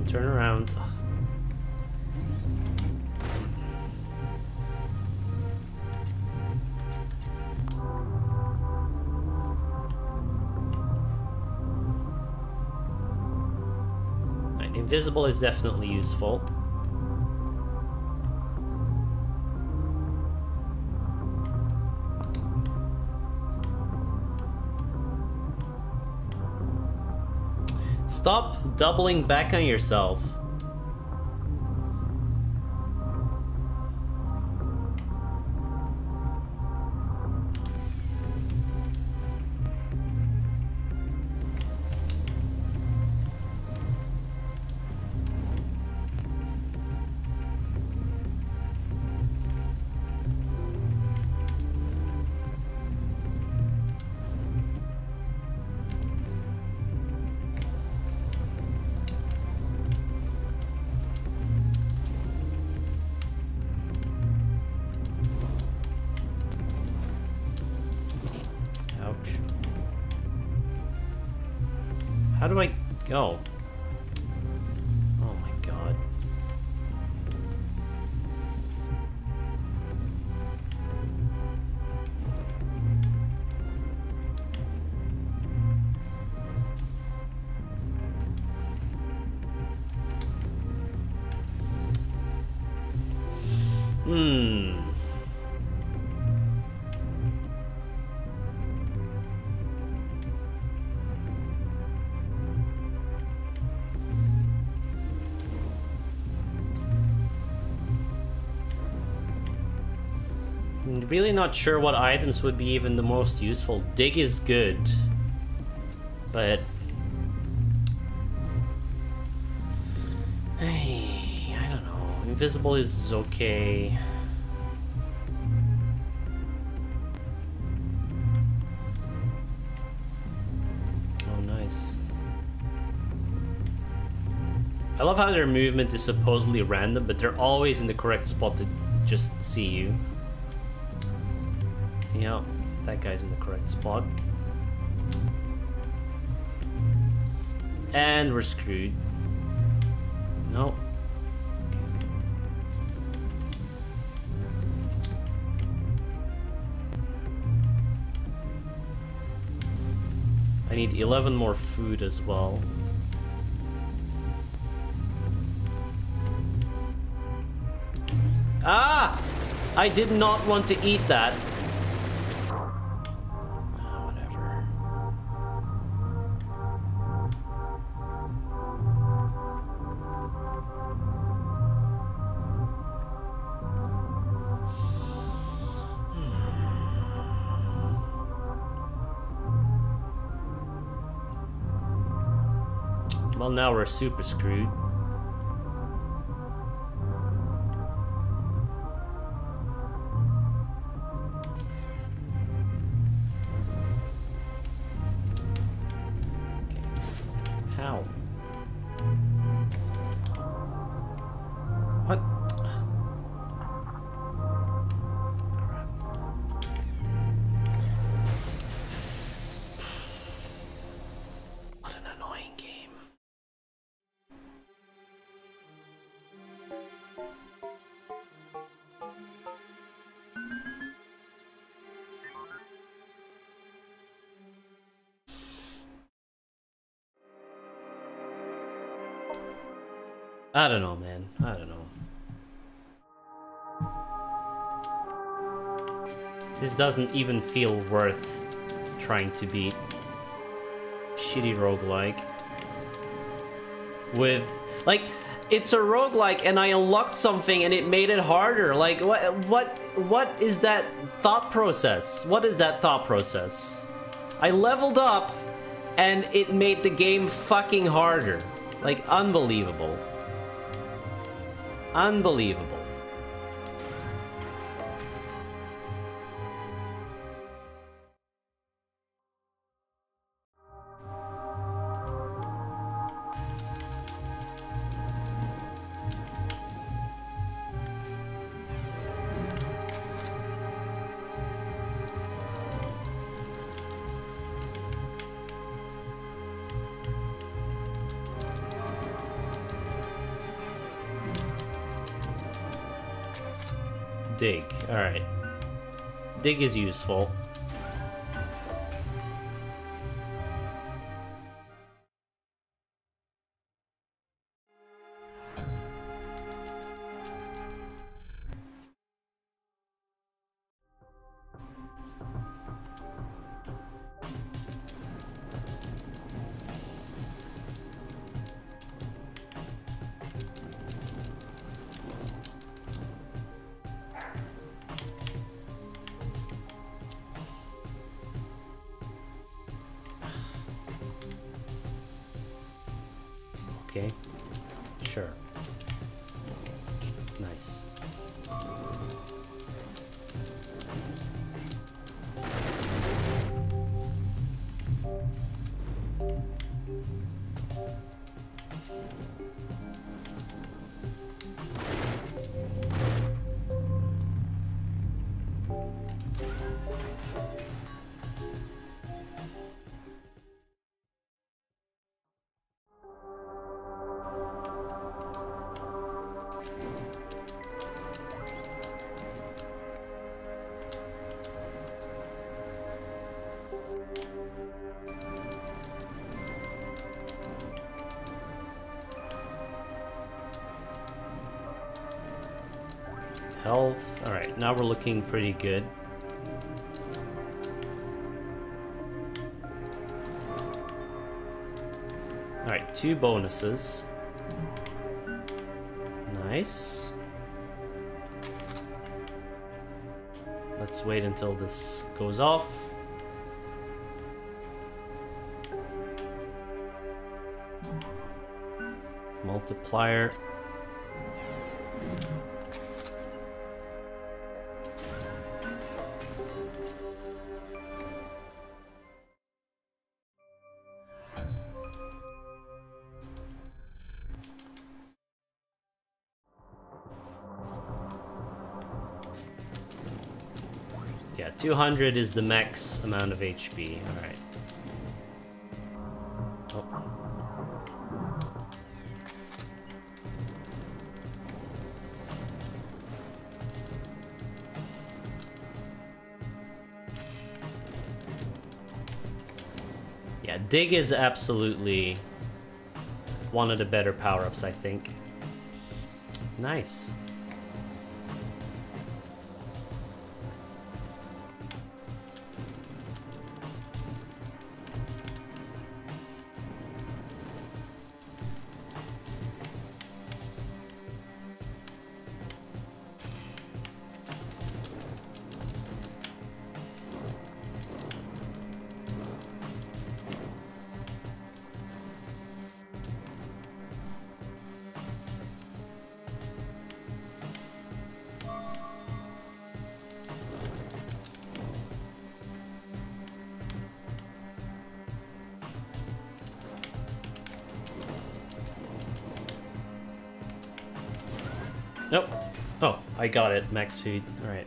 Don't turn around. Ugh. Right, invisible is definitely useful. Stop doubling back on yourself. How do I go? Oh my god. Really not sure what items would be even the most useful. Dig is good, but hey, I don't know. Invisible is okay. Oh, nice. I love how their movement is supposedly random, but they're always in the correct spot to just see you. Yeah, that guy's in the correct spot. And we're screwed. Nope. Okay. I need 11 more food as well. Ah! I did not want to eat that. Well, now we're super screwed. Okay. How? What? What an annoying game. I don't know, man. I don't know. This doesn't even feel worth trying to beat. Shitty roguelike. With, like, it's a roguelike and I unlocked something and it made it harder. Like, what is that thought process? What is that thought process? I leveled up and it made the game fucking harder. Like, unbelievable. Unbelievable. dig. Alright. Dig is useful. Okay, sure. Nice. Health. Alright, now we're looking pretty good. Alright, 2 bonuses. Nice. Let's wait until this goes off. Multiplier. Yeah, 200 is the max amount of HP. Alright. Oh. Yeah, dig is absolutely one of the better power-ups, I think. Nice. Nope. Oh, I got it. Max speed. Alright.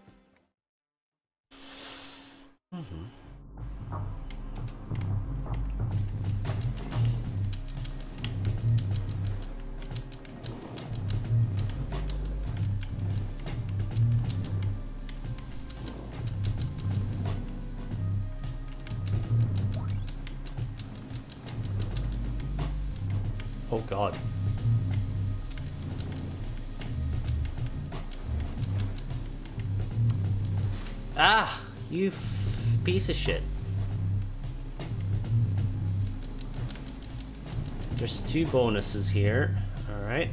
Oh god. Ah! You piece of shit. There's 2 bonuses here. Alright.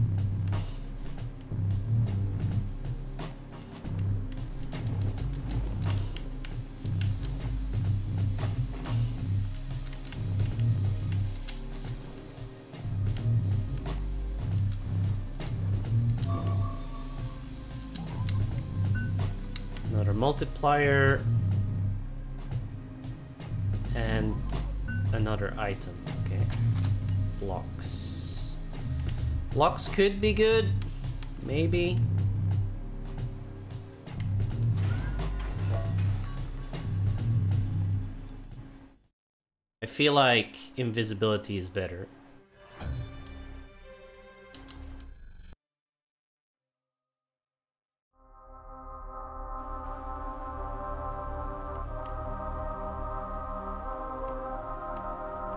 Another multiplier. And another item. Okay. Blocks. Blocks could be good. Maybe. I feel like invisibility is better.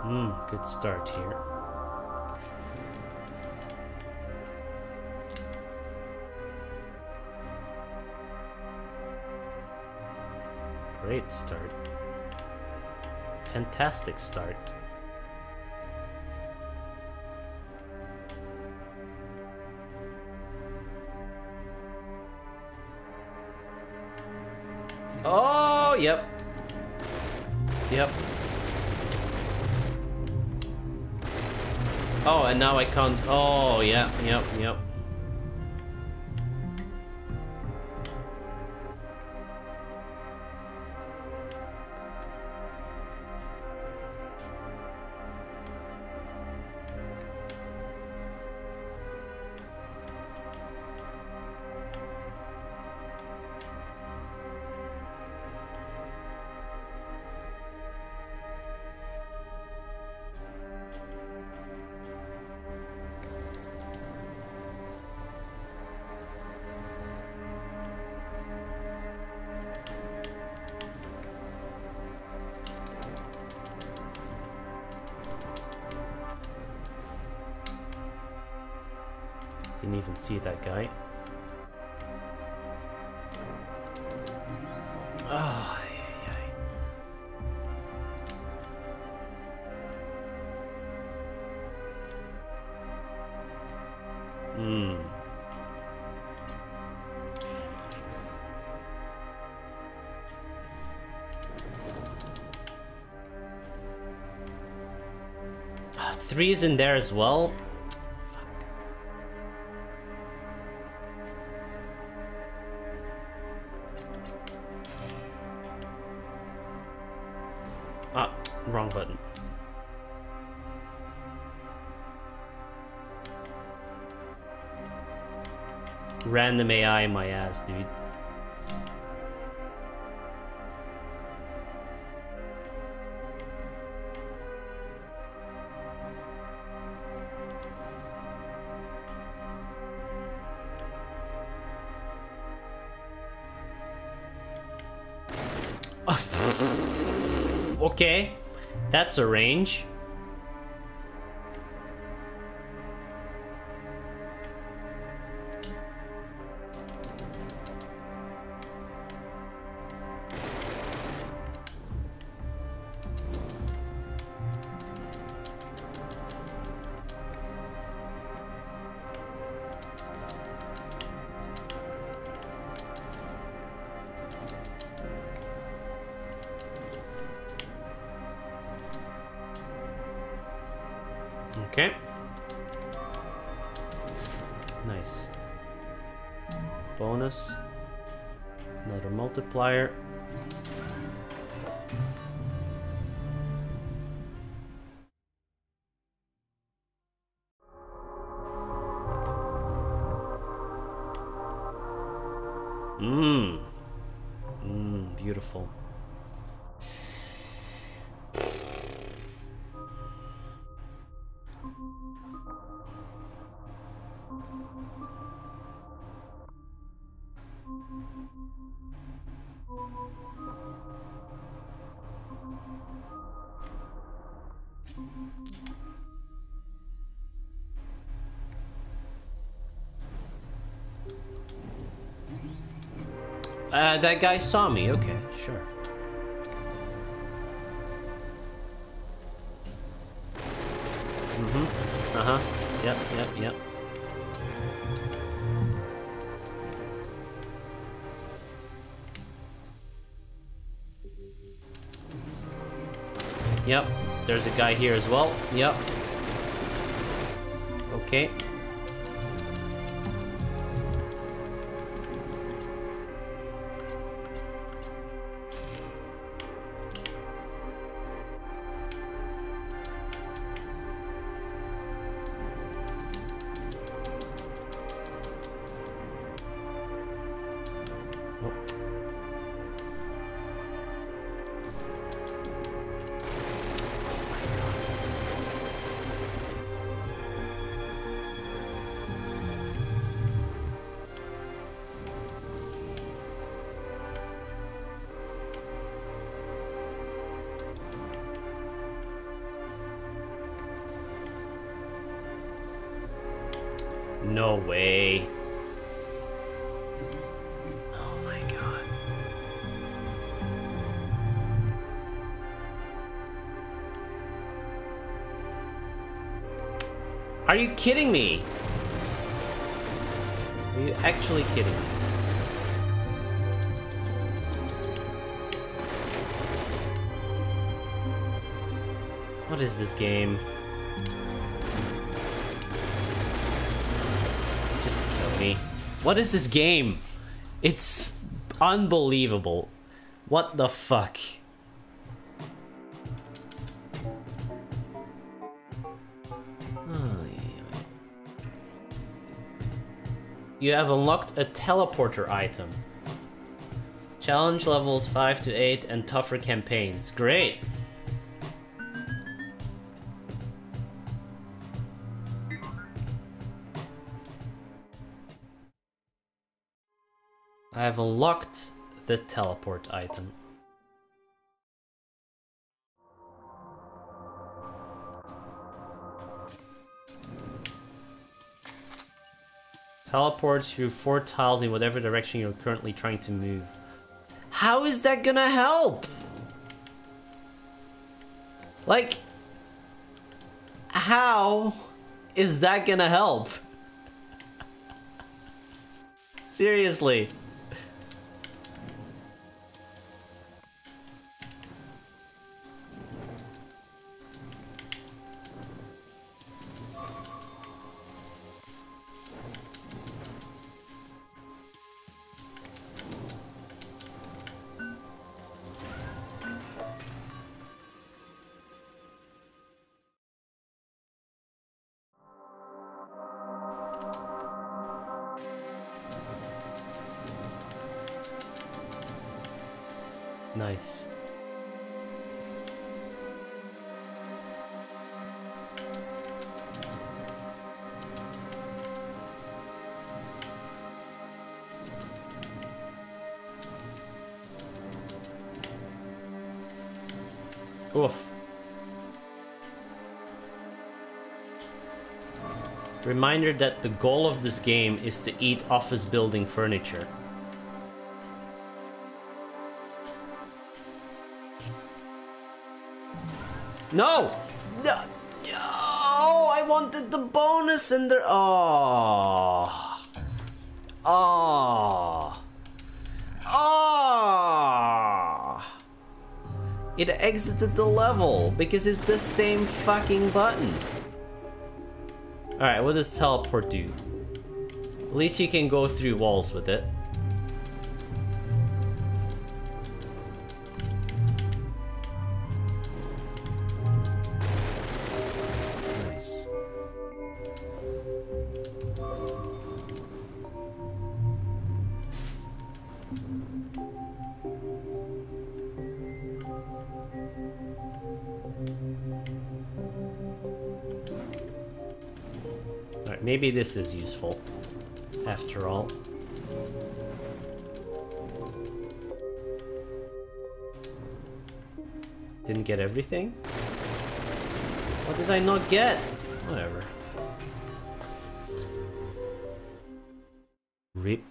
Good start here. Great start. Fantastic start. Oh, yep. Yep. Oh, and now I can't. Oh, yeah, yep, yep. Didn't even see that guy. Oh, Three is in there as well. Wrong button. Random AI my ass, dude. Okay, that's a range. Okay. Nice. Bonus. Another multiplier. Beautiful. That guy saw me. Okay, sure. Uh-huh. Yep, yep, yep. Yep, there's a guy here as well. Yep. Okay. No way. Oh my god. Are you kidding me? Are you actually kidding me? What is this game? Just kill me. What is this game? It's unbelievable. What the fuck? You have unlocked a teleporter item. Challenge levels 5 to 8 and tougher campaigns. Great! I have unlocked the teleport item. Teleports through 4 tiles in whatever direction you're currently trying to move. How is that gonna help? Like, how is that gonna help? Seriously. Nice. Oof. Reminder that the goal of this game is to eat office building furniture. No! No! Oh, I wanted the bonus in there. Oh. Oh. Oh. It exited the level because it's the same fucking button. Alright, what does teleport do? At least you can go through walls with it. Maybe this is useful, after all. Didn't get everything? What did I not get? Whatever. RIP.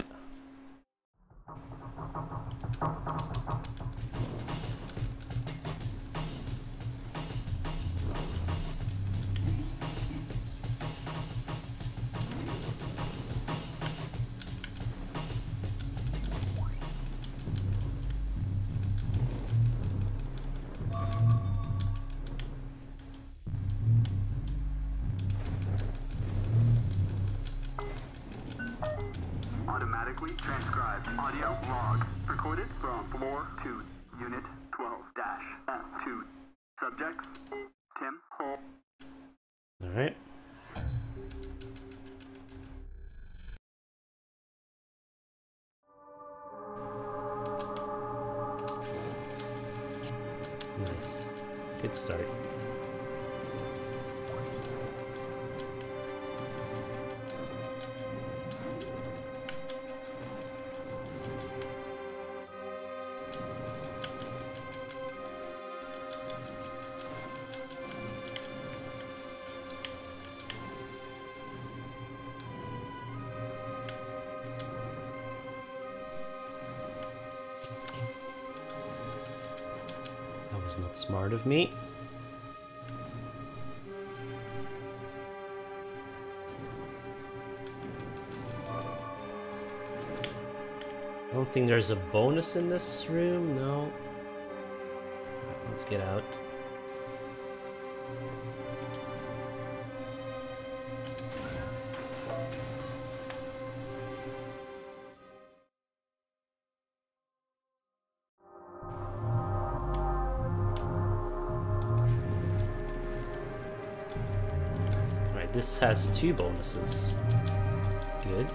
Automatically transcribed audio log recorded from floor to unit 12-F2. Subjects Tim Hall. All right. Nice. Good start. was not smart of me. I don't think there's a bonus in this room, no. Let's get out. Alright, this has 2 bonuses. Good.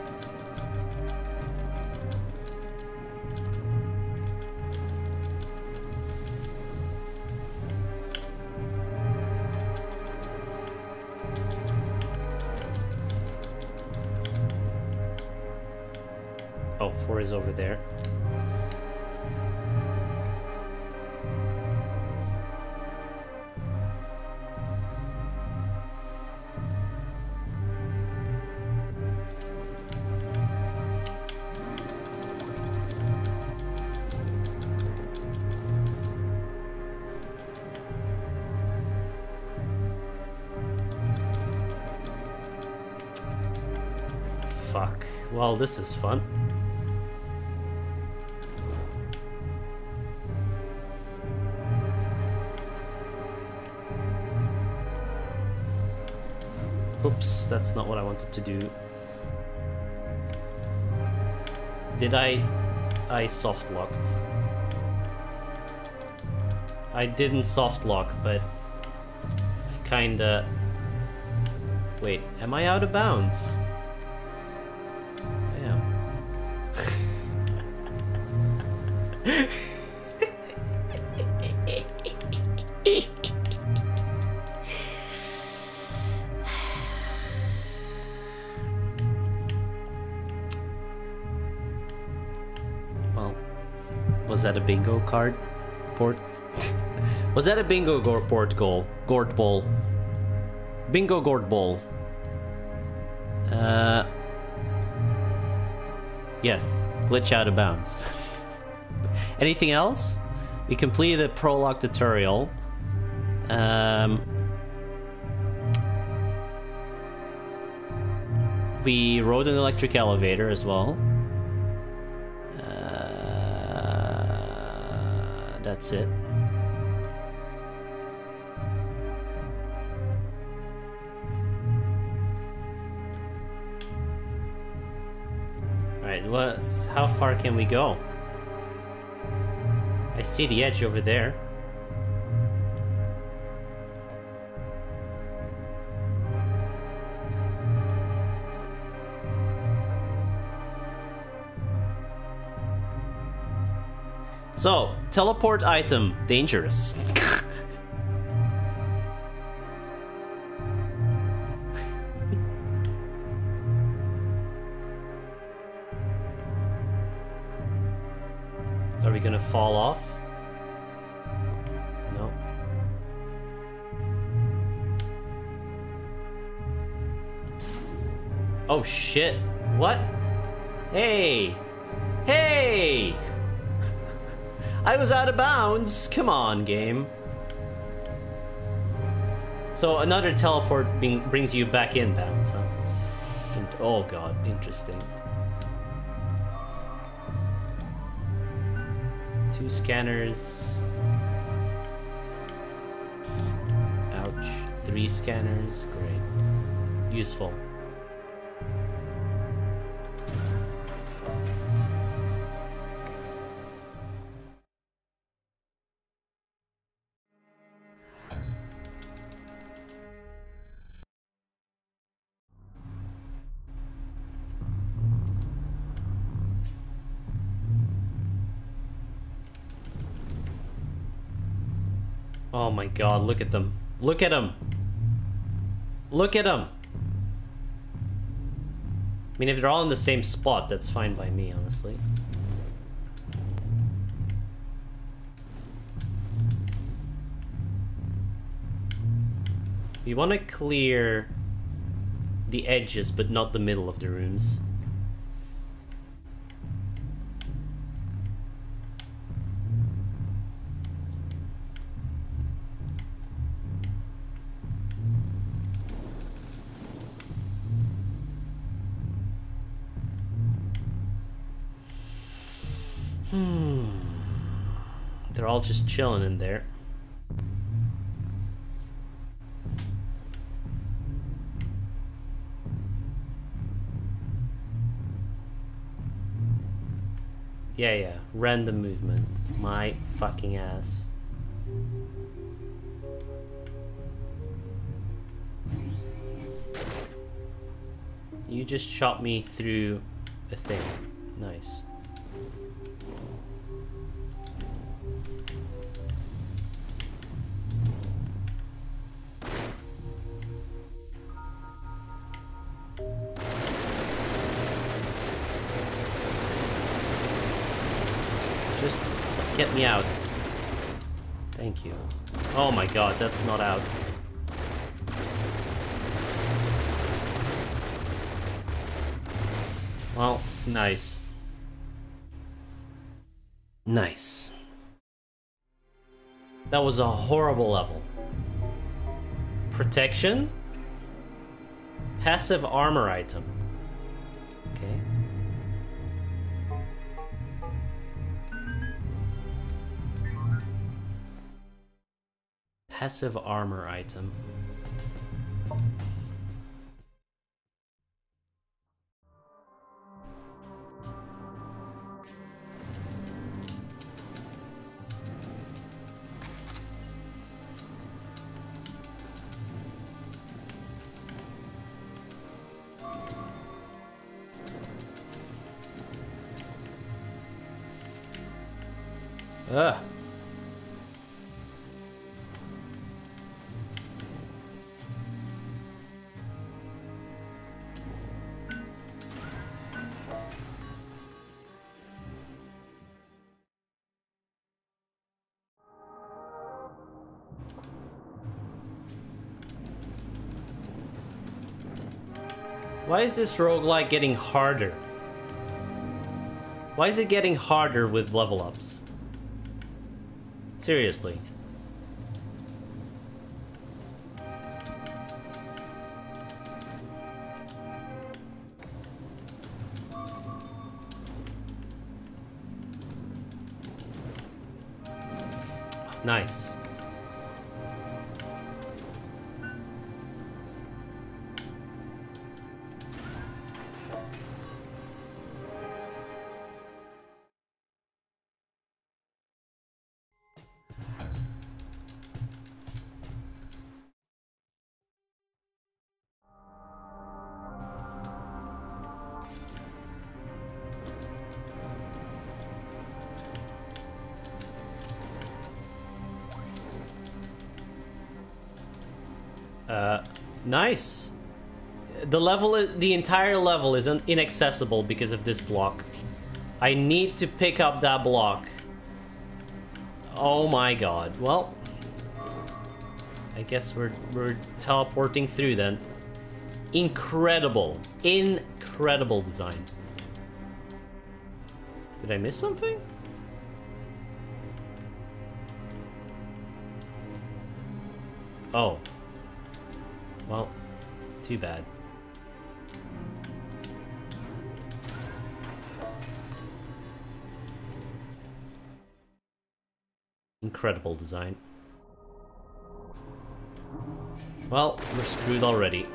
Oh, 4 is over there. Fuck. Well, this is fun. Oops, that's not what I wanted to do. Did I soft locked? I didn't soft lock, but I kinda... Wait, am I out of bounds? I am. Well, was that a bingo card port? Was that a bingo port goal? Gort ball. Bingo gourd ball. Yes, glitch out of bounds. Anything else? We completed the prologue tutorial. We rode an electric elevator as well. That's it. Alright, how far can we go? I see the edge over there. So, teleport item, dangerous. Are we gonna fall off? No. Oh shit. What? Hey! Hey! I was out of bounds! Come on, game. So another teleport brings you back in bounds, huh? And, oh god, interesting. 2 scanners. Ouch. 3 scanners. Great. Useful. Oh my god, look at them. Look at them! Look at them! I mean, if they're all in the same spot, that's fine by me, honestly. We want to clear the edges, but not the middle of the rooms. They're all just chilling in there. Yeah, random movement. My fucking ass. You just shot me through a thing. Nice. Just get me out. Thank you. Oh my god, that's not out. Well, nice. Nice. That was a horrible level. Protection? Passive armor item. Okay. Passive armor item. Ugh. Why is this roguelike getting harder? Why is it getting harder with level ups? Seriously. Nice. Nice. The entire level is inaccessible because of this block. I need to pick up that block. Oh my god. Well, I guess we're teleporting through then. Incredible. Incredible design. Did I miss something? Oh. Well, too bad. Incredible design. Well, we're screwed already.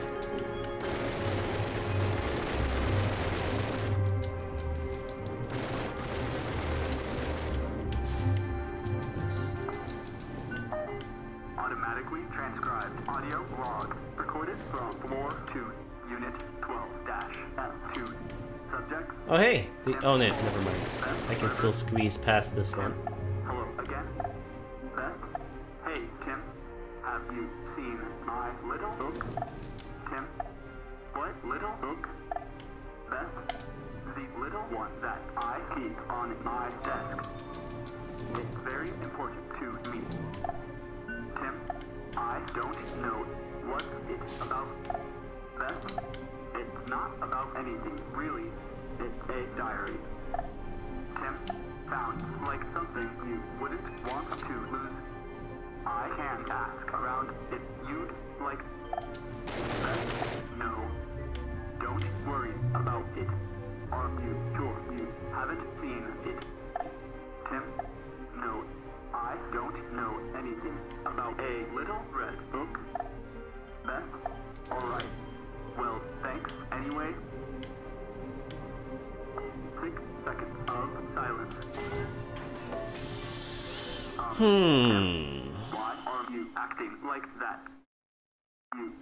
Automatically transcribed audio log recorded from floor 2, unit 12-F2. Subject. Oh hey! Oh no, never mind. I can still squeeze past this one. Hello again. Beth? Hey, Tim. Have you seen my little hook? Tim? What little hook? Beth? The little one that I keep on my desk. It's very important to me. Tim, I don't know what it's about. Beth, it's not about anything, really. It's a diary. Tim, sounds like something you wouldn't want to lose. I can ask around if you'd like. Beth, no. Don't worry about it. Are you sure you haven't seen it? Why are you acting like that? You.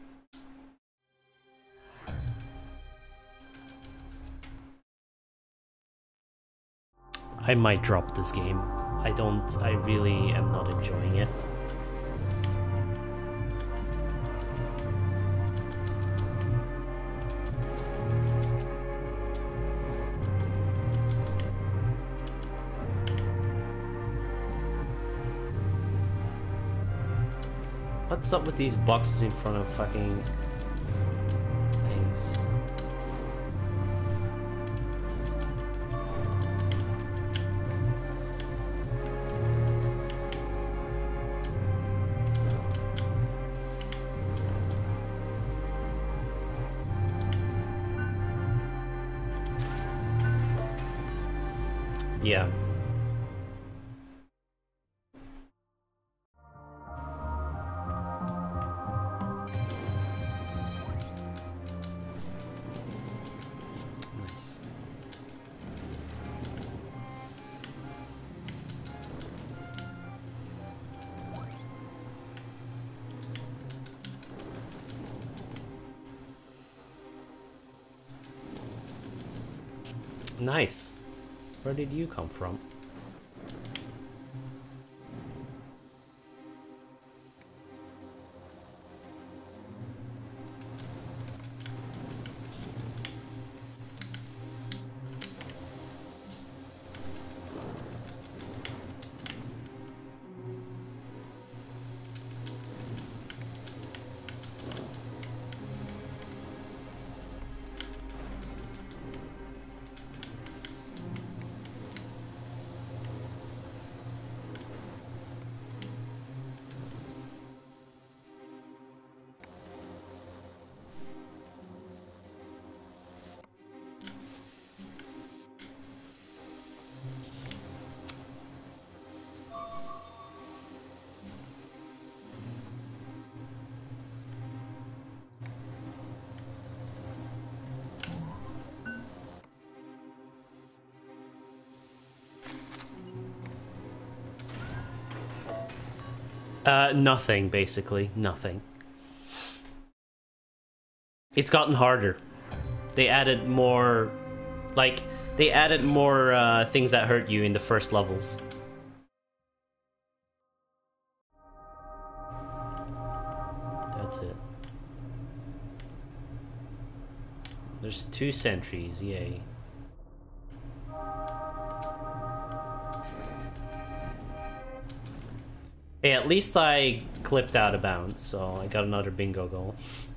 I might drop this game. I really am not enjoying it. What's up with these boxes in front of fucking things? Yeah. Nice. Nice. Where did you come from? Nothing, basically. Nothing. It's gotten harder. They added more... Like, they added more things that hurt you in the first levels. That's it. There's 2 sentries, yay. Hey, at least I clipped out of bounds, so I got another bingo goal.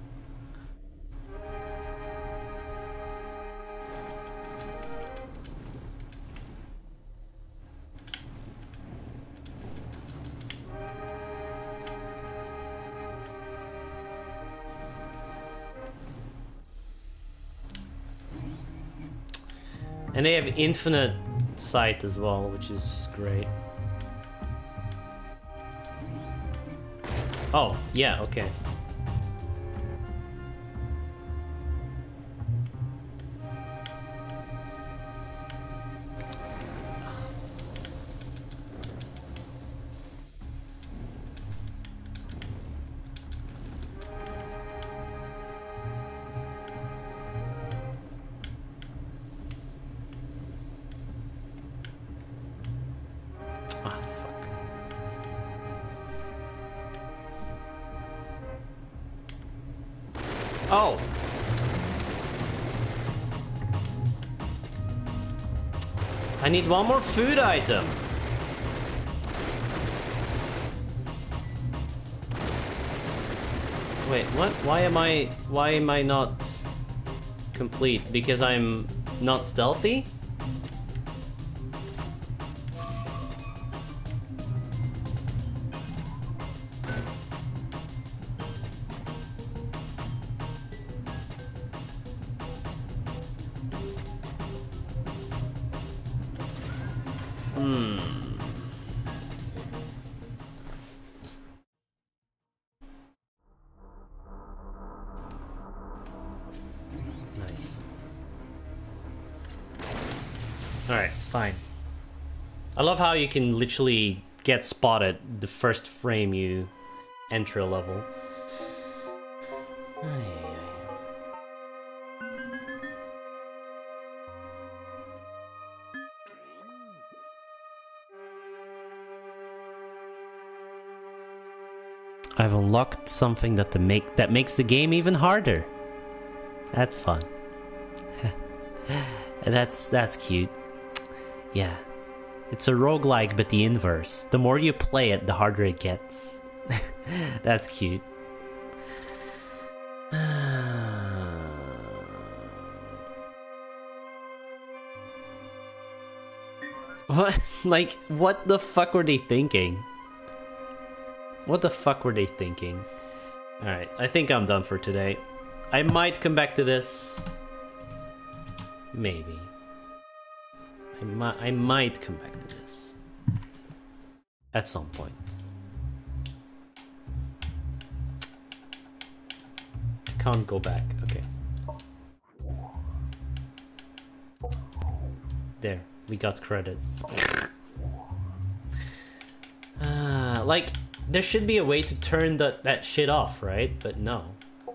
And they have infinite sight as well, which is great. Oh, yeah, okay. Oh! I need one more food item. Wait, what? Why am I not complete? Because I'm not stealthy? Nice. Alright, fine. I love how you can literally get spotted the first frame you enter a level. I've unlocked something that makes the game even harder. That's fun. That's cute. Yeah. It's a roguelike, but the inverse. The more you play it, the harder it gets. That's cute. What? Like, what the fuck were they thinking? What the fuck were they thinking? Alright, I think I'm done for today. I might come back to this. Maybe. I might come back to this. At some point. I can't go back. Okay. There. We got credits. Like, there should be a way to turn that shit off, right? But no.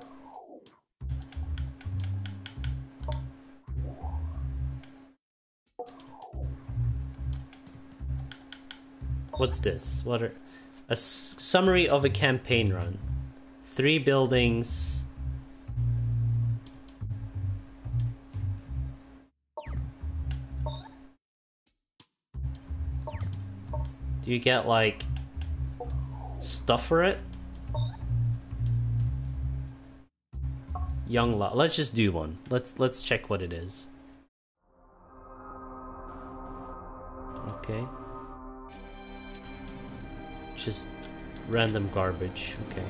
What's this? A summary of a campaign run. 3 buildings. Do you get like stuff for it? Young lot. Let's just do one. Let's check what it is. Okay. Just random garbage. Okay.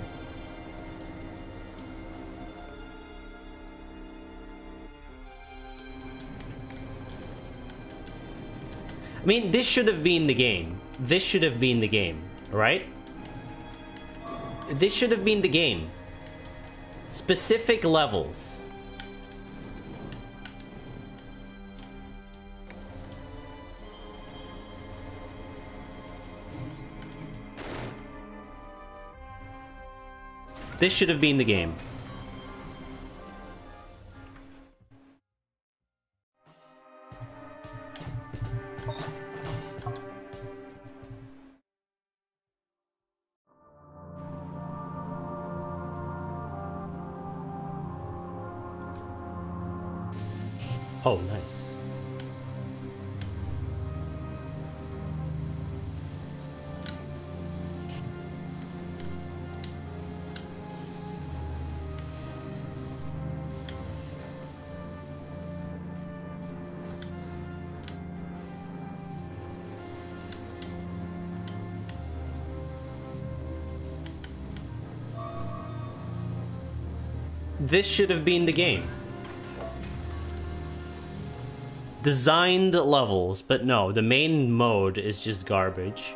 I mean, this should have been the game. This should have been the game, right? This should have been the game. Specific levels. This should have been the game. Oh, nice. This should have been the game. Designed levels, but no, the main mode is just garbage.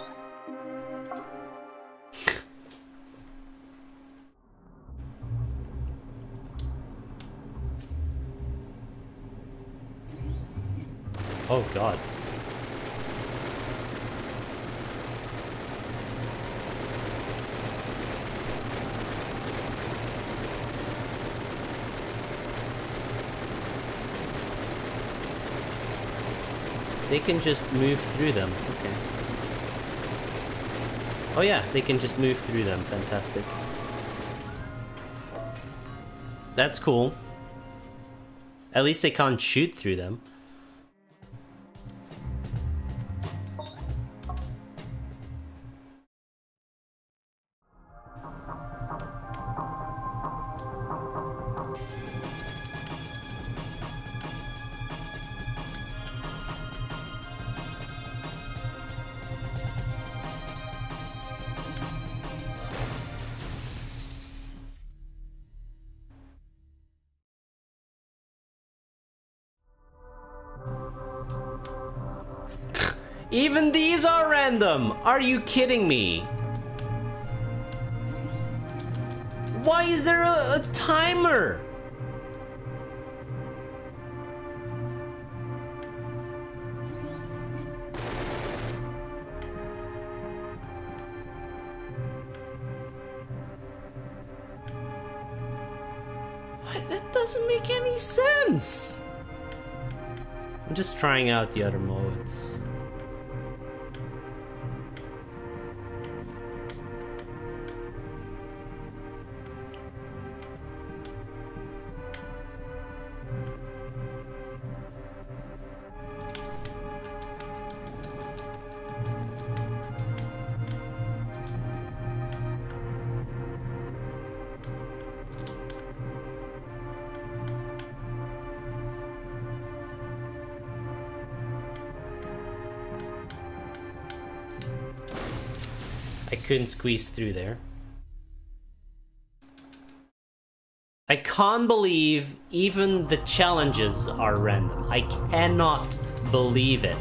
Oh god. They can just move through them. Okay. Oh yeah, they can just move through them. Fantastic. That's cool. At least they can't shoot through them. Even these are random! Are you kidding me? Why is there a timer? That doesn't make any sense! I'm just trying out the other modes. I couldn't squeeze through there. I can't believe even the challenges are random. I cannot believe it.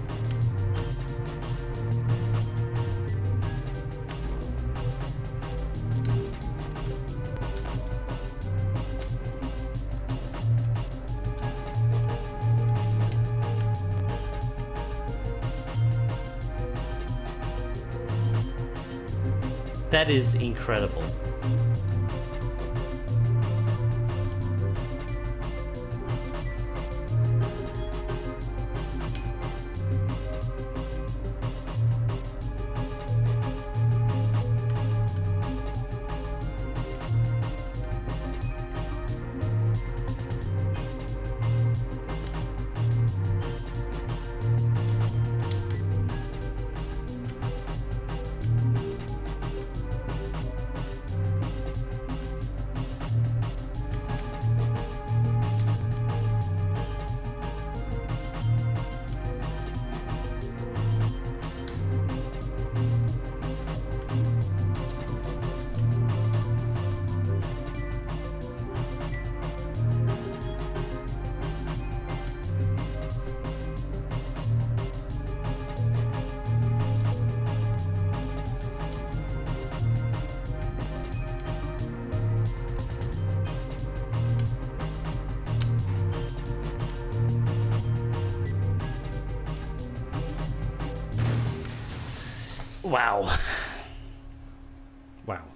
That is incredible. Wow. Wow.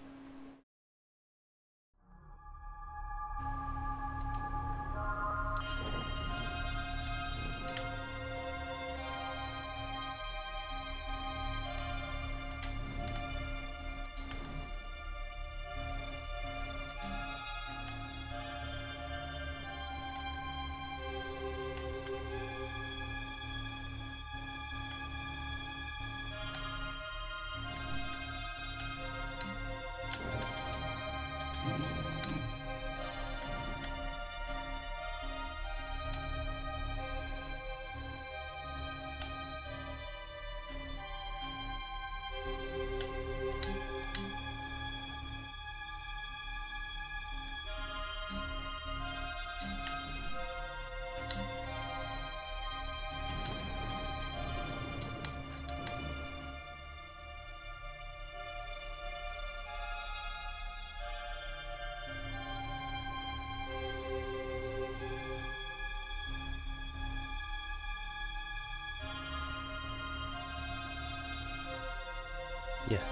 Yes.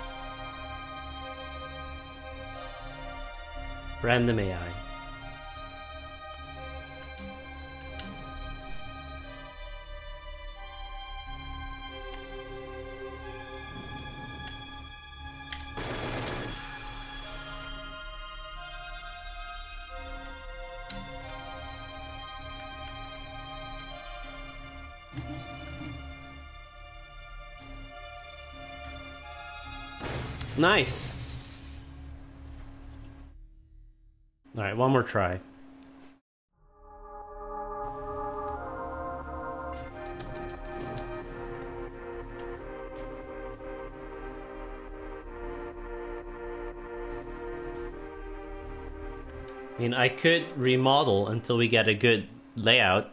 Random AI. Nice. All right, one more try. I mean, I could remodel until we get a good layout.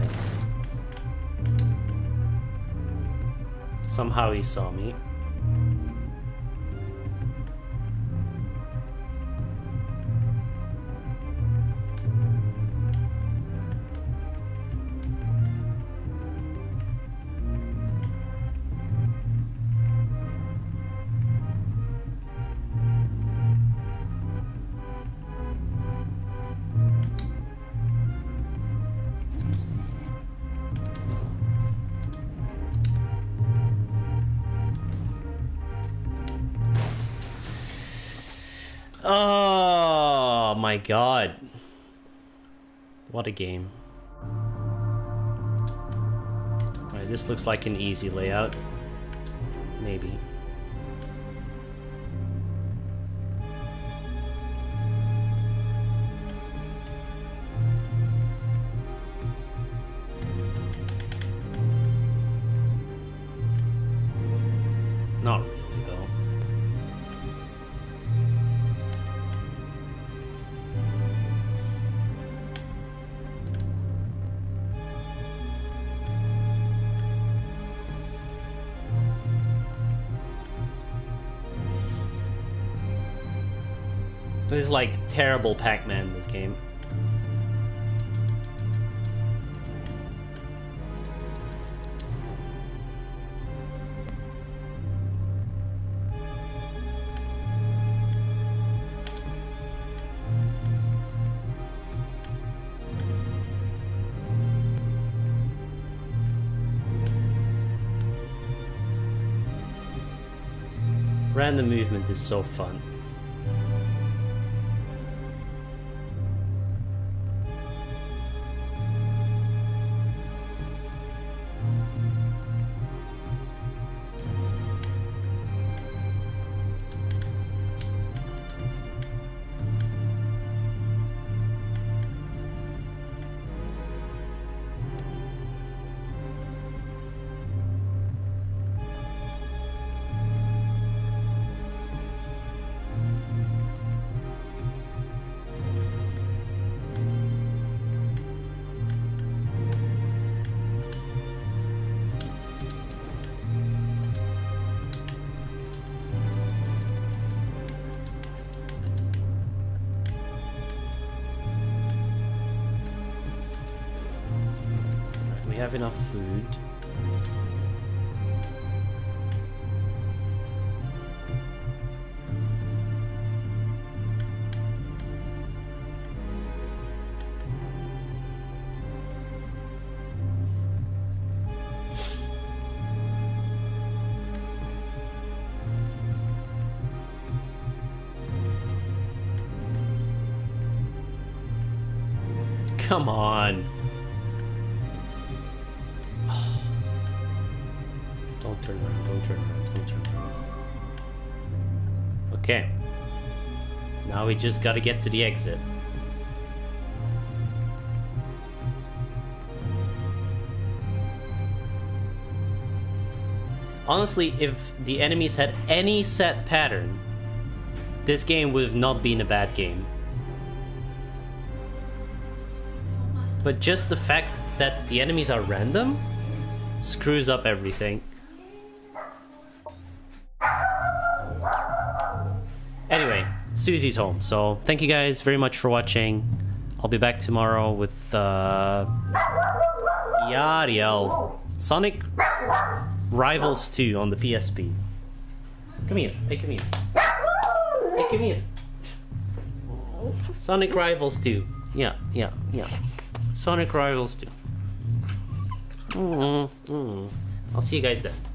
Nice. Somehow he saw me. Oh my god. What a game. Alright, this looks like an easy layout. Maybe. Not really, though. This is like terrible Pac-Man, this game. Random movement is so fun. We have enough food. Come on. Don't turn around, don't turn around, don't turn around. Okay. Now we just gotta get to the exit. Honestly, if the enemies had any set pattern, this game would have not been a bad game. But just the fact that the enemies are random screws up everything. Anyway, Susie's home, so thank you guys very much for watching. I'll be back tomorrow with Yariel Sonic Rivals 2 on the PSP. Come here, hey, come here. Hey, come here. Sonic Rivals 2. Yeah. Sonic Rivals 2. I'll see you guys then.